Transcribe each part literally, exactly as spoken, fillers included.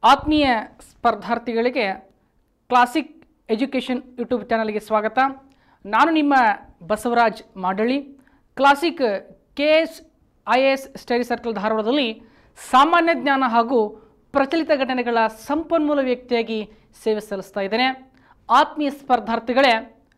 ಆತ್ಮೀಯ ಸ್ಪರ್ಧಾರ್ಥಿಗಳಿಗೆ classic education YouTube ಚಾನಲ್ಗೆ ಸ್ವಾಗತ. ನಾನು ನಿಮ್ಮ ಬಸವರಾಜ್ ಮಾಡಳಿ. Classic K S I A S study circle ಧಾರವಾಡದಲ್ಲಿ ಸಾಮಾನ್ಯ ಜ್ಞಾನ ಹಾಗೂ ಪ್ರಚಲಿತ ಘಟನೆಗಳ ಸಂಪನ್ಮೂಲ ವ್ಯಕ್ತಿಯಾಗಿ ಸೇವೆ ಸಲ್ಲಿಸ್ತಾ ಇದ್ದೇನೆ. ಆತ್ಮೀಯ ಸ್ಪರ್ಧಾರ್ಥಿಗಳೇ,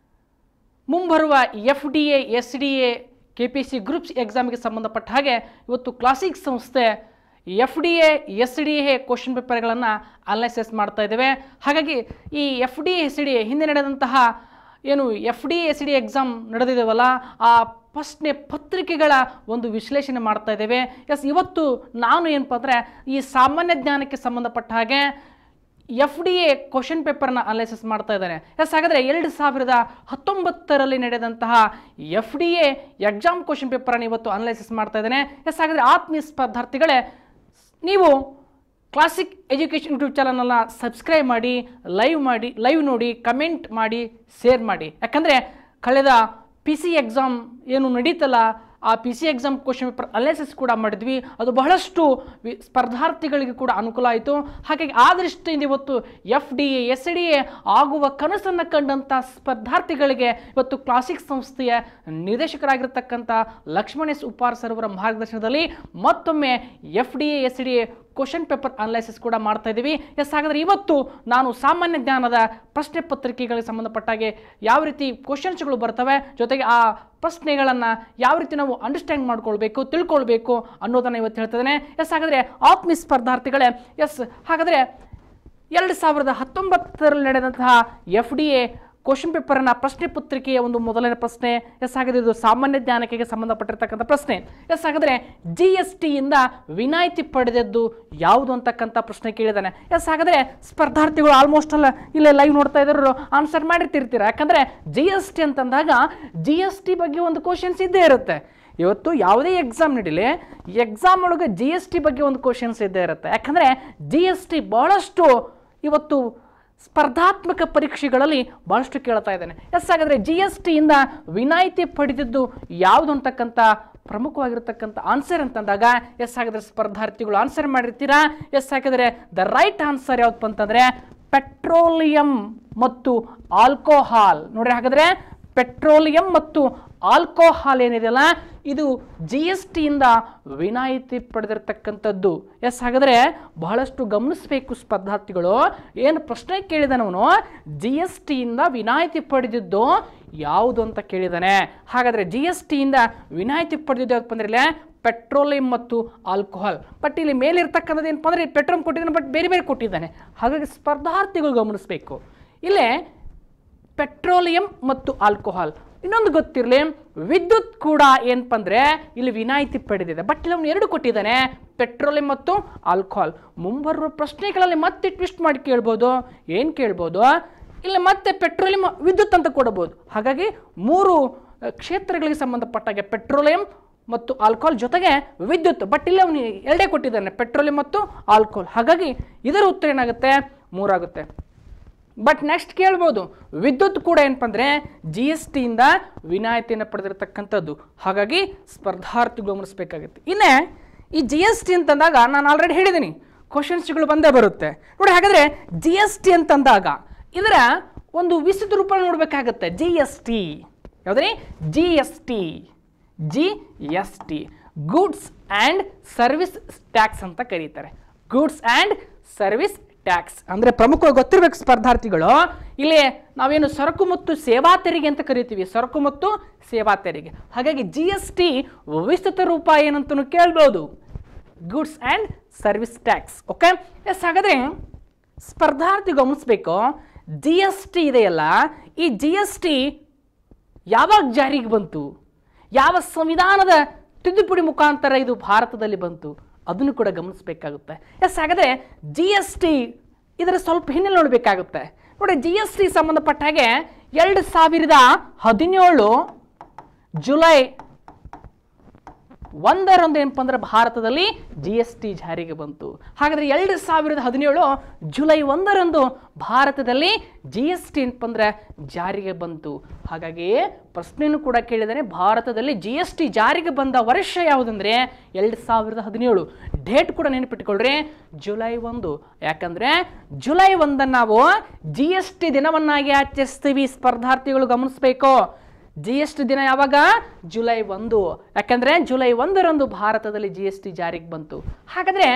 ಮುಂಬರುವ F D A S D A K P C groups ಎಕ್ಸಾಮ್ಗೆ ಸಂಬಂಧಪಟ್ಟ ಹಾಗೆ ಇವತ್ತು ಕ್ಲಾಸಿಕ್ ಸಂಸ್ಥೆ F D A S D A question ಪೇಪರ್ಗಳನ್ನು ಅನಲೈಸಿಸ್ ಮಾಡ್ತಾ ಇದ್ದೇವೆ. ಹಾಗಾಗಿ ಈ F D S D A ಹಿಂದೆ ನಡೆದಂತಹ ಏನು F D S D exam ನಡೆದಿದ್ದೇವಲ್ಲ, ಆ ಪ್ರಶ್ನೆ ಪತ್ರಿಕೆಗಳ ಒಂದು ವಿಶ್ಲೇಷಣೆ ಮಾಡ್ತಾ ಇದ್ದೇವೆ. ಎಸ್, ಇವತ್ತು ನಾನು ಏನಪ್ಪ ಅಂದರೆ ಈ ಸಾಮಾನ್ಯ ಜ್ಞಾನಕ್ಕೆ ಸಂಬಂಧಪಟ್ಟ ಹಾಗೆ ಎಫ್ ಡಿ ಎ ಕ್ವಶನ್ ಪೇಪರ್ನ ಅನಲೈಸಿಸ್ ಮಾಡ್ತಾ ಇದ್ದಾನೆ. ಎಸ್, ಹಾಗಾದರೆ ಎರಡು ಸಾವಿರದ ಹತ್ತೊಂಬತ್ತರಲ್ಲಿ ನಡೆದಂತಹ F D A exam question ಪೇಪರನ್ನು ಇವತ್ತು ಅನಲೈಸಿಸ್ ಮಾಡ್ತಾ ಇದ್ದೇನೆ. ಎಸ್, ಹಾಗಾದರೆ ಆತ್ಮೀಯ ಸ್ಪರ್ಧಾರ್ಥಿಗಳೇ, ನೀವು ಕ್ಲಾಸಿಕ್ ಎಜುಕೇಷನ್ ಯೂಟ್ಯೂಬ್ ಚಾನಲನ್ನು ಸಬ್ಸ್ಕ್ರೈಬ್ ಮಾಡಿ, ಲೈವ್ ಮಾಡಿ ಲೈವ್ ನೋಡಿ, ಕಮೆಂಟ್ ಮಾಡಿ, ಶೇರ್ ಮಾಡಿ. ಯಾಕಂದರೆ ಕಳೆದ ಪಿ ಸಿ ಎಕ್ಸಾಮ್ ಏನು ನಡೀತಲ್ಲ, ಆ P C exam question paper analysis ಕೂಡ ಮಾಡಿದ್ವಿ. ಅದು ಬಹಳಷ್ಟು ಸ್ಪರ್ಧಾರ್ಥಿಗಳಿಗೆ ಕೂಡ ಅನುಕೂಲ ಆಯಿತು. ಹಾಗಾಗಿ ಆ ದೃಷ್ಟಿಯಿಂದ ಇವತ್ತು F D A S D A ಆಗುವ ಕನಸನ್ನು ಕಂಡಂಥ ಸ್ಪರ್ಧಾರ್ಥಿಗಳಿಗೆ ಇವತ್ತು ಕ್ಲಾಸಿಕ್ ಸಂಸ್ಥೆಯ ನಿರ್ದೇಶಕರಾಗಿರ್ತಕ್ಕಂಥ ಲಕ್ಷ್ಮಣ್ ಎಸ್ ಉಪಾರ್ ಸರ್ ಅವರ ಮಾರ್ಗದರ್ಶನದಲ್ಲಿ ಮತ್ತೊಮ್ಮೆ F D A S D A question paper analysis ಕೂಡ ಮಾಡ್ತಾ ಇದ್ದೀವಿ. ಎಸ್, ಹಾಗಾದರೆ ಇವತ್ತು ನಾನು ಸಾಮಾನ್ಯ ಜ್ಞಾನದ ಪ್ರಶ್ನೆ ಪತ್ರಿಕೆಗಳಿಗೆ ಸಂಬಂಧಪಟ್ಟಾಗೆ ಯಾವ ರೀತಿ ಕ್ವಶನ್ಸ್ಗಳು ಬರ್ತವೆ, ಜೊತೆಗೆ ಆ ಪ್ರಶ್ನೆಗಳನ್ನು ಯಾವ ರೀತಿ ನಾವು ಅಂಡರ್ಸ್ಟ್ಯಾಂಡ್ ಮಾಡ್ಕೊಳ್ಬೇಕು, ತಿಳ್ಕೊಳ್ಬೇಕು ಅನ್ನೋದನ್ನು ಇವತ್ತು ಹೇಳ್ತಿದ್ದೇನೆ. ಎಸ್, ಹಾಗಾದರೆ ಆತ್ಮೀಯ ಸ್ಪರ್ಧಾರ್ಥಿಗಳೇ, ಎಸ್ ಹಾಗಾದರೆ ಎರಡು ಸಾವಿರದ ಹತ್ತೊಂಬತ್ತರಲ್ಲಿ ನಡೆದಂತಹ ಎಫ್ ಡಿ ಎ ಕ್ವಶನ್ ಪೇಪರ್ನ ಪ್ರಶ್ನೆ ಪತ್ರಿಕೆಯ ಒಂದು ಮೊದಲನೇ ಪ್ರಶ್ನೆ. ಎಸ್, ಹಾಗಾದರೆ ಇದು ಸಾಮಾನ್ಯ ಜ್ಞಾನಕ್ಕೆ ಸಂಬಂಧಪಟ್ಟಿರ್ತಕ್ಕಂಥ ಪ್ರಶ್ನೆ. ಎಸ್, ಹಾಗಾದರೆ ಜಿ ಎಸ್ ಟಿಯಿಂದ ವಿನಾಯಿತಿ ಪಡೆದದ್ದು ಯಾವುದು ಅಂತಕ್ಕಂಥ ಪ್ರಶ್ನೆ ಕೇಳಿದ್ದಾನೆ. ಎಸ್, ಹಾಗಾದರೆ ಸ್ಪರ್ಧಾರ್ಥಿಗಳು ಆಲ್ಮೋಸ್ಟ್ ಅಲ್ಲ ಇಲ್ಲೇ ಲೈವ್ ನೋಡ್ತಾ ಇದ್ರು ಆನ್ಸರ್ ಮಾಡಿರ್ತಿರ್ತೀರ. ಯಾಕಂದರೆ ಜಿ ಎಸ್ ಟಿ ಅಂತಂದಾಗ ಜಿ ಎಸ್ ಟಿ ಬಗ್ಗೆ ಒಂದು ಕ್ವಶನ್ಸ್ ಇದ್ದೇ ಇರುತ್ತೆ. ಇವತ್ತು ಯಾವುದೇ ಎಕ್ಸಾಮ್ ನಡೀಲಿ, ಎಕ್ಸಾಮ್ ಒಳಗೆ ಜಿ ಎಸ್ ಟಿ ಬಗ್ಗೆ ಒಂದು ಕ್ವಶನ್ಸ್ ಇದ್ದೇ ಇರುತ್ತೆ. ಯಾಕಂದರೆ ಜಿ ಎಸ್ ಟಿ ಭಾಳಷ್ಟು ಇವತ್ತು ಸ್ಪರ್ಧಾತ್ಮಕ ಪರೀಕ್ಷೆಗಳಲ್ಲಿ ಭಾಳಷ್ಟು ಕೇಳ್ತಾ ಇದ್ದಾನೆ. ಎಸ್, ಹಾಗಾದರೆ ಜಿ ಎಸ್ ಟಿಯಿಂದ ವಿನಾಯಿತಿ ಪಡೆದಿದ್ದು ಯಾವುದು ಅಂತಕ್ಕಂಥ ಪ್ರಮುಖವಾಗಿರ್ತಕ್ಕಂಥ ಆನ್ಸರ್ ಅಂತಂದಾಗ, ಎಸ್ ಹಾಗಾದರೆ ಸ್ಪರ್ಧಾರ್ಥಿಗಳು ಆನ್ಸರ್ ಮಾಡಿರ್ತೀರಾ. ಎಸ್, ಹಾಗಾದರೆ ದ ರೈಟ್ ಆನ್ಸರ್ ಯಾವತ್ತು ಅಂತಂದರೆ ಪೆಟ್ರೋಲಿಯಂ ಮತ್ತು ಆಲ್ಕೋಹಾಲ್. ನೋಡ್ರಿ, ಹಾಗಾದರೆ ಪೆಟ್ರೋಲಿಯಂ ಮತ್ತು ಆಲ್ಕೋಹಾಲ್ ಏನಿದೆಯಲ್ಲ, ಇದು ಜಿ ಎಸ್ ಟಿಯಿಂದ ವಿನಾಯಿತಿ ಪಡೆದಿರ್ತಕ್ಕಂಥದ್ದು. ಎಸ್, ಹಾಗಾದರೆ ಬಹಳಷ್ಟು ಗಮನಿಸಬೇಕು ಸ್ಪರ್ಧಾರ್ಥಿಗಳು. ಏನು ಪ್ರಶ್ನೆ ಕೇಳಿದಾನವನು, ಜಿ ಎಸ್ ಟಿಯಿಂದ ವಿನಾಯಿತಿ ಪಡೆದಿದ್ದು ಯಾವುದು ಅಂತ ಕೇಳಿದಾನೆ. ಹಾಗಾದರೆ ಜಿ ಎಸ್ ಟಿಯಿಂದ ವಿನಾಯಿತಿ ಪಡೆದಿದ್ದು ಯಾವ್ದು ಬಂದಿರಲಿಲ್ಲ, ಪೆಟ್ರೋಲಿಯಂ ಮತ್ತು ಆಲ್ಕೋಹಾಲ್. ಬಟ್ ಇಲ್ಲಿ ಮೇಲಿರ್ತಕ್ಕಂಥದ್ದು ಏನಪ್ಪ ಅಂದರೆ ಪೆಟ್ರೋಲ್ ಕೊಟ್ಟಿದ್ದಾನೆ, ಬಟ್ ಬೇರೆ ಬೇರೆ ಕೊಟ್ಟಿದ್ದಾನೆ. ಹಾಗಾಗಿ ಸ್ಪರ್ಧಾರ್ಥಿಗಳು ಗಮನಿಸಬೇಕು. ಇಲ್ಲೇ ಪೆಟ್ರೋಲಿಯಂ ಮತ್ತು ಆಲ್ಕೋಹಾಲ್. ಇನ್ನೊಂದು ಗೊತ್ತಿರಲಿ, ವಿದ್ಯುತ್ ಕೂಡ ಏನಪ್ಪ ಅಂದರೆ ಇಲ್ಲಿ ವಿನಾಯಿತಿ ಪಡೆದಿದೆ. ಬಟ್ ಇಲ್ಲಿ ಅವನು ಎರಡು ಕೊಟ್ಟಿದ್ದಾನೆ, ಪೆಟ್ರೋಲಿಯಂ ಮತ್ತು ಆಲ್ಕೋಹಾಲ್. ಮುಂಬರುವ ಪ್ರಶ್ನೆಗಳಲ್ಲಿ ಮತ್ತೆ ಟ್ವಿಸ್ಟ್ ಮಾಡಿ ಕೇಳ್ಬೋದು. ಏನು ಕೇಳ್ಬೋದು, ಇಲ್ಲಿ ಮತ್ತೆ ಪೆಟ್ರೋಲಿಯಂ ವಿದ್ಯುತ್ ಅಂತ ಕೊಡಬಹುದು. ಹಾಗಾಗಿ ಮೂರು ಕ್ಷೇತ್ರಗಳಿಗೆ ಸಂಬಂಧಪಟ್ಟಾಗೆ ಪೆಟ್ರೋಲಿಯಂ ಮತ್ತು ಆಲ್ಕೋಹಾಲ್ ಜೊತೆಗೆ ವಿದ್ಯುತ್. ಬಟ್ ಇಲ್ಲಿ ಅವನು ಎರಡೇ ಕೊಟ್ಟಿದ್ದಾನೆ, ಪೆಟ್ರೋಲಿಯಂ ಮತ್ತು ಆಲ್ಕೋಹಾಲ್. ಹಾಗಾಗಿ ಇದರ ಉತ್ತರ ಏನಾಗುತ್ತೆ, ಮೂರಾಗುತ್ತೆ. ಬಟ್ ನೆಕ್ಸ್ಟ್ ಕೇಳ್ಬೋದು, ವಿದ್ಯುತ್ ಕೂಡ ಏನಪ್ಪ ಅಂದರೆ ಜಿ ಎಸ್ ಟಿಯಿಂದ ವಿನಾಯಿತಿಯನ್ನು ಪಡೆದಿರತಕ್ಕಂಥದ್ದು. ಹಾಗಾಗಿ ಸ್ಪರ್ಧಾರ್ಥಿಗಳು ಗಮನಿಸಬೇಕಾಗುತ್ತೆ. ಇನ್ನೇ ಈ ಜಿ ಎಸ್ ಟಿ ಅಂತಂದಾಗ ನಾನು ಆಲ್ರೆಡಿ ಹೇಳಿದ್ದೀನಿ, ಕ್ವಶನ್ಸ್ಗಳು ಬಂದೇ ಬರುತ್ತೆ. ನೋಡಿ, ಹಾಗಾದರೆ ಜಿ ಎಸ್ ಟಿ ಅಂತಂದಾಗ ಇದರ ಒಂದು ವಿಸ್ತೃತ ರೂಪ ನೋಡಬೇಕಾಗತ್ತೆ. ಜಿ ಎಸ್ ಟಿ ಯಾವುದ್ರಿ, G S T G S T goods and service tax ಅಂತ ಕರೀತಾರೆ. ಗೂಡ್ಸ್ ಆ್ಯಂಡ್ ಸರ್ವಿಸ್ ಟ್ಯಾಕ್ಸ್ ಅಂದರೆ ಪ್ರಮುಖವಾಗಿ ಗೊತ್ತಿರಬೇಕು ಸ್ಪರ್ಧಾರ್ಥಿಗಳು. ಇಲ್ಲಿ ನಾವೇನು ಸರಕು ಮತ್ತು ಸೇವಾ ತೆರಿಗೆ ಅಂತ ಕರಿತೀವಿ, ಸರಕು ಮತ್ತು ಸೇವಾ ತೆರಿಗೆ. ಹಾಗಾಗಿ ಜಿ ಎಸ್ ಟಿ ವಿಸ್ತೃತ ರೂಪ ಏನಂತೂ ಕೇಳ್ಬೋದು, goods and service tax. Okay. Yes, ಹಾಗಾದರೆ ಸ್ಪರ್ಧಾರ್ಥಿ ಗಮನಿಸಬೇಕು, ಜಿ ಎಸ್ ಟಿ ಇದೆಯಲ್ಲ, ಈ ಜಿ ಎಸ್ ಟಿ ಯಾವಾಗ ಜಾರಿಗೆ ಬಂತು, ಯಾವ ಸಂವಿಧಾನದ ತಿದ್ದುಪಡಿ ಮುಖಾಂತರ ಇದು ಭಾರತದಲ್ಲಿ ಬಂತು, ಅದನ್ನು ಕೂಡ ಗಮನಿಸಬೇಕಾಗುತ್ತೆ. ಎಸ್, ಹಾಗಾದರೆ ಜಿ ಎಸ್ ಟಿ ಇದರ ಸ್ವಲ್ಪ ಹಿನ್ನೆಲೆ ನೋಡಬೇಕಾಗುತ್ತೆ. ನೋಡಿ, ಜಿ ಎಸ್ ಟಿ ಸಂಬಂಧಪಟ್ಟ ಹಾಗೆ ಎರಡು ಸಾವಿರದ ಹದಿನೇಳು ಜುಲೈ ಒಂದರಂದು ಏನಪ್ಪ ಅಂದ್ರೆ ಭಾರತದಲ್ಲಿ ಜಿ ಎಸ್ ಟಿ ಜಾರಿಗೆ ಬಂತು. ಹಾಗಾದರೆ ಎರಡು ಸಾವಿರದ ಹದಿನೇಳು ಜುಲೈ ಒಂದರಂದು ಭಾರತದಲ್ಲಿ ಜಿ ಎಸ್ ಟಿ ಏನಪ್ಪ ಅಂದ್ರೆ ಜಾರಿಗೆ ಬಂತು. ಹಾಗಾಗಿ ಪ್ರಶ್ನೆಯನ್ನು ಕೂಡ ಕೇಳಿದರೆ ಭಾರತದಲ್ಲಿ ಜಿ ಎಸ್ ಟಿ ಜಾರಿಗೆ ಬಂದ ವರ್ಷ ಯಾವುದಂದ್ರೆ ಎರಡು ಸಾವಿರದ ಹದಿನೇಳು. ಡೇಟ್ ಕೂಡ ನೆನಪಿಟ್ಕೊಳ್ರಿ, ಜುಲೈ ಒಂದು. ಯಾಕಂದ್ರೆ ಜುಲೈ ಒಂದನ್ನು ನಾವು ಜಿ ಎಸ್ ಟಿ ದಿನವನ್ನಾಗಿ ಆಚರಿಸ್ತೀವಿ. ಸ್ಪರ್ಧಾರ್ಥಿಗಳು ಗಮನಿಸಬೇಕು, ಜಿ ಎಸ್ ಟಿ ದಿನ ಯಾವಾಗ? ಜುಲೈ ಒಂದು. ಯಾಕಂದ್ರೆ ಜುಲೈ ಒಂದರಂದು ಭಾರತದಲ್ಲಿ ಜಿ ಎಸ್ ಟಿ ಜಾರಿಗೆ ಬಂತು. ಹಾಗಾದ್ರೆ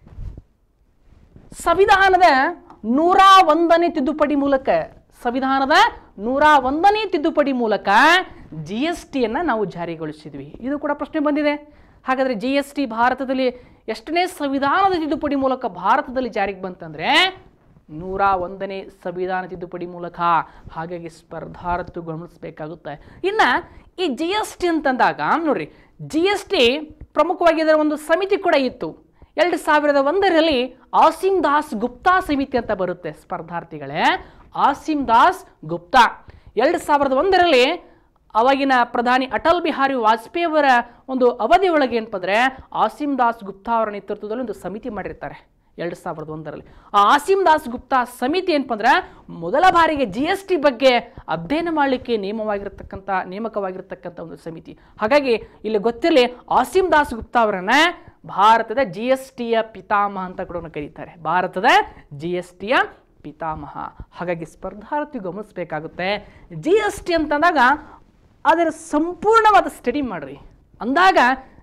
ಸಂವಿಧಾನದ ನೂರ ಒಂದನೇ ತಿದ್ದುಪಡಿ ಮೂಲಕ ಸಂವಿಧಾನದ ನೂರ ಒಂದನೇ ತಿದ್ದುಪಡಿ ಮೂಲಕ ಜಿ ಎಸ್ ಟಿಯನ್ನು ನಾವು ಜಾರಿಗೊಳಿಸಿದ್ವಿ. ಇದು ಕೂಡ ಪ್ರಶ್ನೆ ಬಂದಿದೆ. ಹಾಗಾದರೆ ಜಿ ಎಸ್ ಟಿ ಭಾರತದಲ್ಲಿ ಎಷ್ಟನೇ ಸಂವಿಧಾನದ ತಿದ್ದುಪಡಿ ಮೂಲಕ ಭಾರತದಲ್ಲಿ ಜಾರಿಗೆ ಬಂತಂದ್ರೆ ನೂರ ಒಂದನೇ ಸಂವಿಧಾನ ತಿದ್ದುಪಡಿ ಮೂಲಕ. ಹಾಗಾಗಿ ಸ್ಪರ್ಧಾರ್ಥಿಗಳು ಗಮನಿಸಬೇಕಾಗುತ್ತೆ. ಇನ್ನು ಈ ಜಿ ಎಸ್ ಟಿ ಅಂತಂದಾಗ ನೋಡ್ರಿ, ಜಿ ಎಸ್ ಟಿ ಪ್ರಮುಖವಾಗಿ ಇದರ ಒಂದು ಸಮಿತಿ ಕೂಡ ಇತ್ತು. ಎರಡು ಸಾವಿರದ ಒಂದರಲ್ಲಿ ಆಸಿಮ್ ದಾಸ್ ಗುಪ್ತಾ ಸಮಿತಿ ಅಂತ ಬರುತ್ತೆ ಸ್ಪರ್ಧಾರ್ಥಿಗಳೇ. ಆಸಿಮ್ ದಾಸ್ ಗುಪ್ತಾ ಎರಡು ಸಾವಿರದ ಒಂದರಲ್ಲಿ ಅವಾಗಿನ ಪ್ರಧಾನಿ ಅಟಲ್ ಬಿಹಾರಿ ವಾಜಪೇಯಿ ಅವರ ಒಂದು ಅವಧಿ ಒಳಗೆ ಏನಪ್ಪಂದ್ರೆ ಆಸಿಮ್ ದಾಸ್ ಗುಪ್ತಾ ಅವರ ನೇತೃತ್ವದಲ್ಲಿ ಒಂದು ಸಮಿತಿ ಮಾಡಿರ್ತಾರೆ ಎರಡು ಸಾವಿರದ ಒಂದರಲ್ಲಿ. ಆ ಆಸಿಮ್ ದಾಸ್ ಗುಪ್ತಾ ಸಮಿತಿ ಏನಪ್ಪ ಅಂದ್ರೆ ಮೊದಲ ಬಾರಿಗೆ ಜಿ ಎಸ್ ಟಿ ಬಗ್ಗೆ ಅಧ್ಯಯನ ಮಾಡಲಿಕ್ಕೆ ನೇಮವಾಗಿರತಕ್ಕಂಥ ನೇಮಕವಾಗಿರತಕ್ಕಂಥ ಒಂದು ಸಮಿತಿ. ಹಾಗಾಗಿ ಇಲ್ಲಿ ಗೊತ್ತಿರಲಿ, ಆಸಿಮ್ ದಾಸ್ ಗುಪ್ತಾ ಅವರನ್ನ ಭಾರತದ ಜಿ ಎಸ್ ಟಿಯ ಪಿತಾಮಹ ಅಂತ ಕೂಡ ಕರೀತಾರೆ. ಭಾರತದ ಜಿ ಎಸ್ ಟಿಯ ಪಿತಾಮಹ. ಹಾಗಾಗಿ ಸ್ಪರ್ಧಾರ್ಥಿ ಗಮನಿಸಬೇಕಾಗುತ್ತೆ, ಜಿ ಎಸ್ ಟಿ ಅಂತಂದಾಗ ಅದರ ಸಂಪೂರ್ಣವಾದ ಸ್ಟಡಿ ಮಾಡ್ರಿ. ಅಂದಾಗ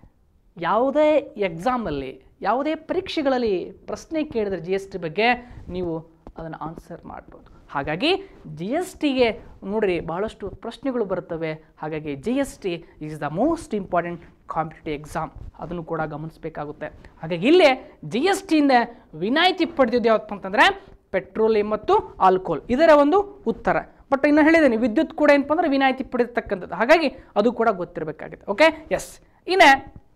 ಯಾವುದೇ ಎಕ್ಸಾಮಲ್ಲಿ ಯಾವುದೇ ಪರೀಕ್ಷೆಗಳಲ್ಲಿ ಪ್ರಶ್ನೆ ಕೇಳಿದ್ರೆ ಜಿ ಎಸ್ ಟಿ ಬಗ್ಗೆ ನೀವು ಅದನ್ನು ಆನ್ಸರ್ ಮಾಡ್ಬೋದು. ಹಾಗಾಗಿ ಜಿ ಎಸ್ ಟಿಗೆ ನೋಡ್ರಿ ಬಹಳಷ್ಟು ಪ್ರಶ್ನೆಗಳು ಬರ್ತವೆ. ಹಾಗಾಗಿ G S T is the most important competitive exam, ಅದನ್ನು ಕೂಡ ಗಮನಿಸಬೇಕಾಗುತ್ತೆ. ಹಾಗಾಗಿ ಇಲ್ಲೇ ಜಿ ಎಸ್ ಟಿಯಿಂದ ವಿನಾಯಿತಿ ಪಡೆದಿದ್ದು ಯಾವತ್ತಪ್ಪ ಅಂತಂದರೆ ಪೆಟ್ರೋಲಿಯಂ ಮತ್ತು ಆಲ್ಕೋಹಾಲ್, ಇದರ ಒಂದು ಉತ್ತರ. ಬಟ್ ಇನ್ನು ಹೇಳಿದ್ದೀನಿ ವಿದ್ಯುತ್ ಕೂಡ ಏನಪ್ಪ ಅಂದ್ರೆ ವಿನಾಯಿತಿ ಪಡೆದಿರ್ತಕ್ಕಂಥದ್ದು. ಹಾಗಾಗಿ ಅದು ಕೂಡ ಗೊತ್ತಿರಬೇಕಾಗುತ್ತೆ. Okay, yes. ಇನ್ನು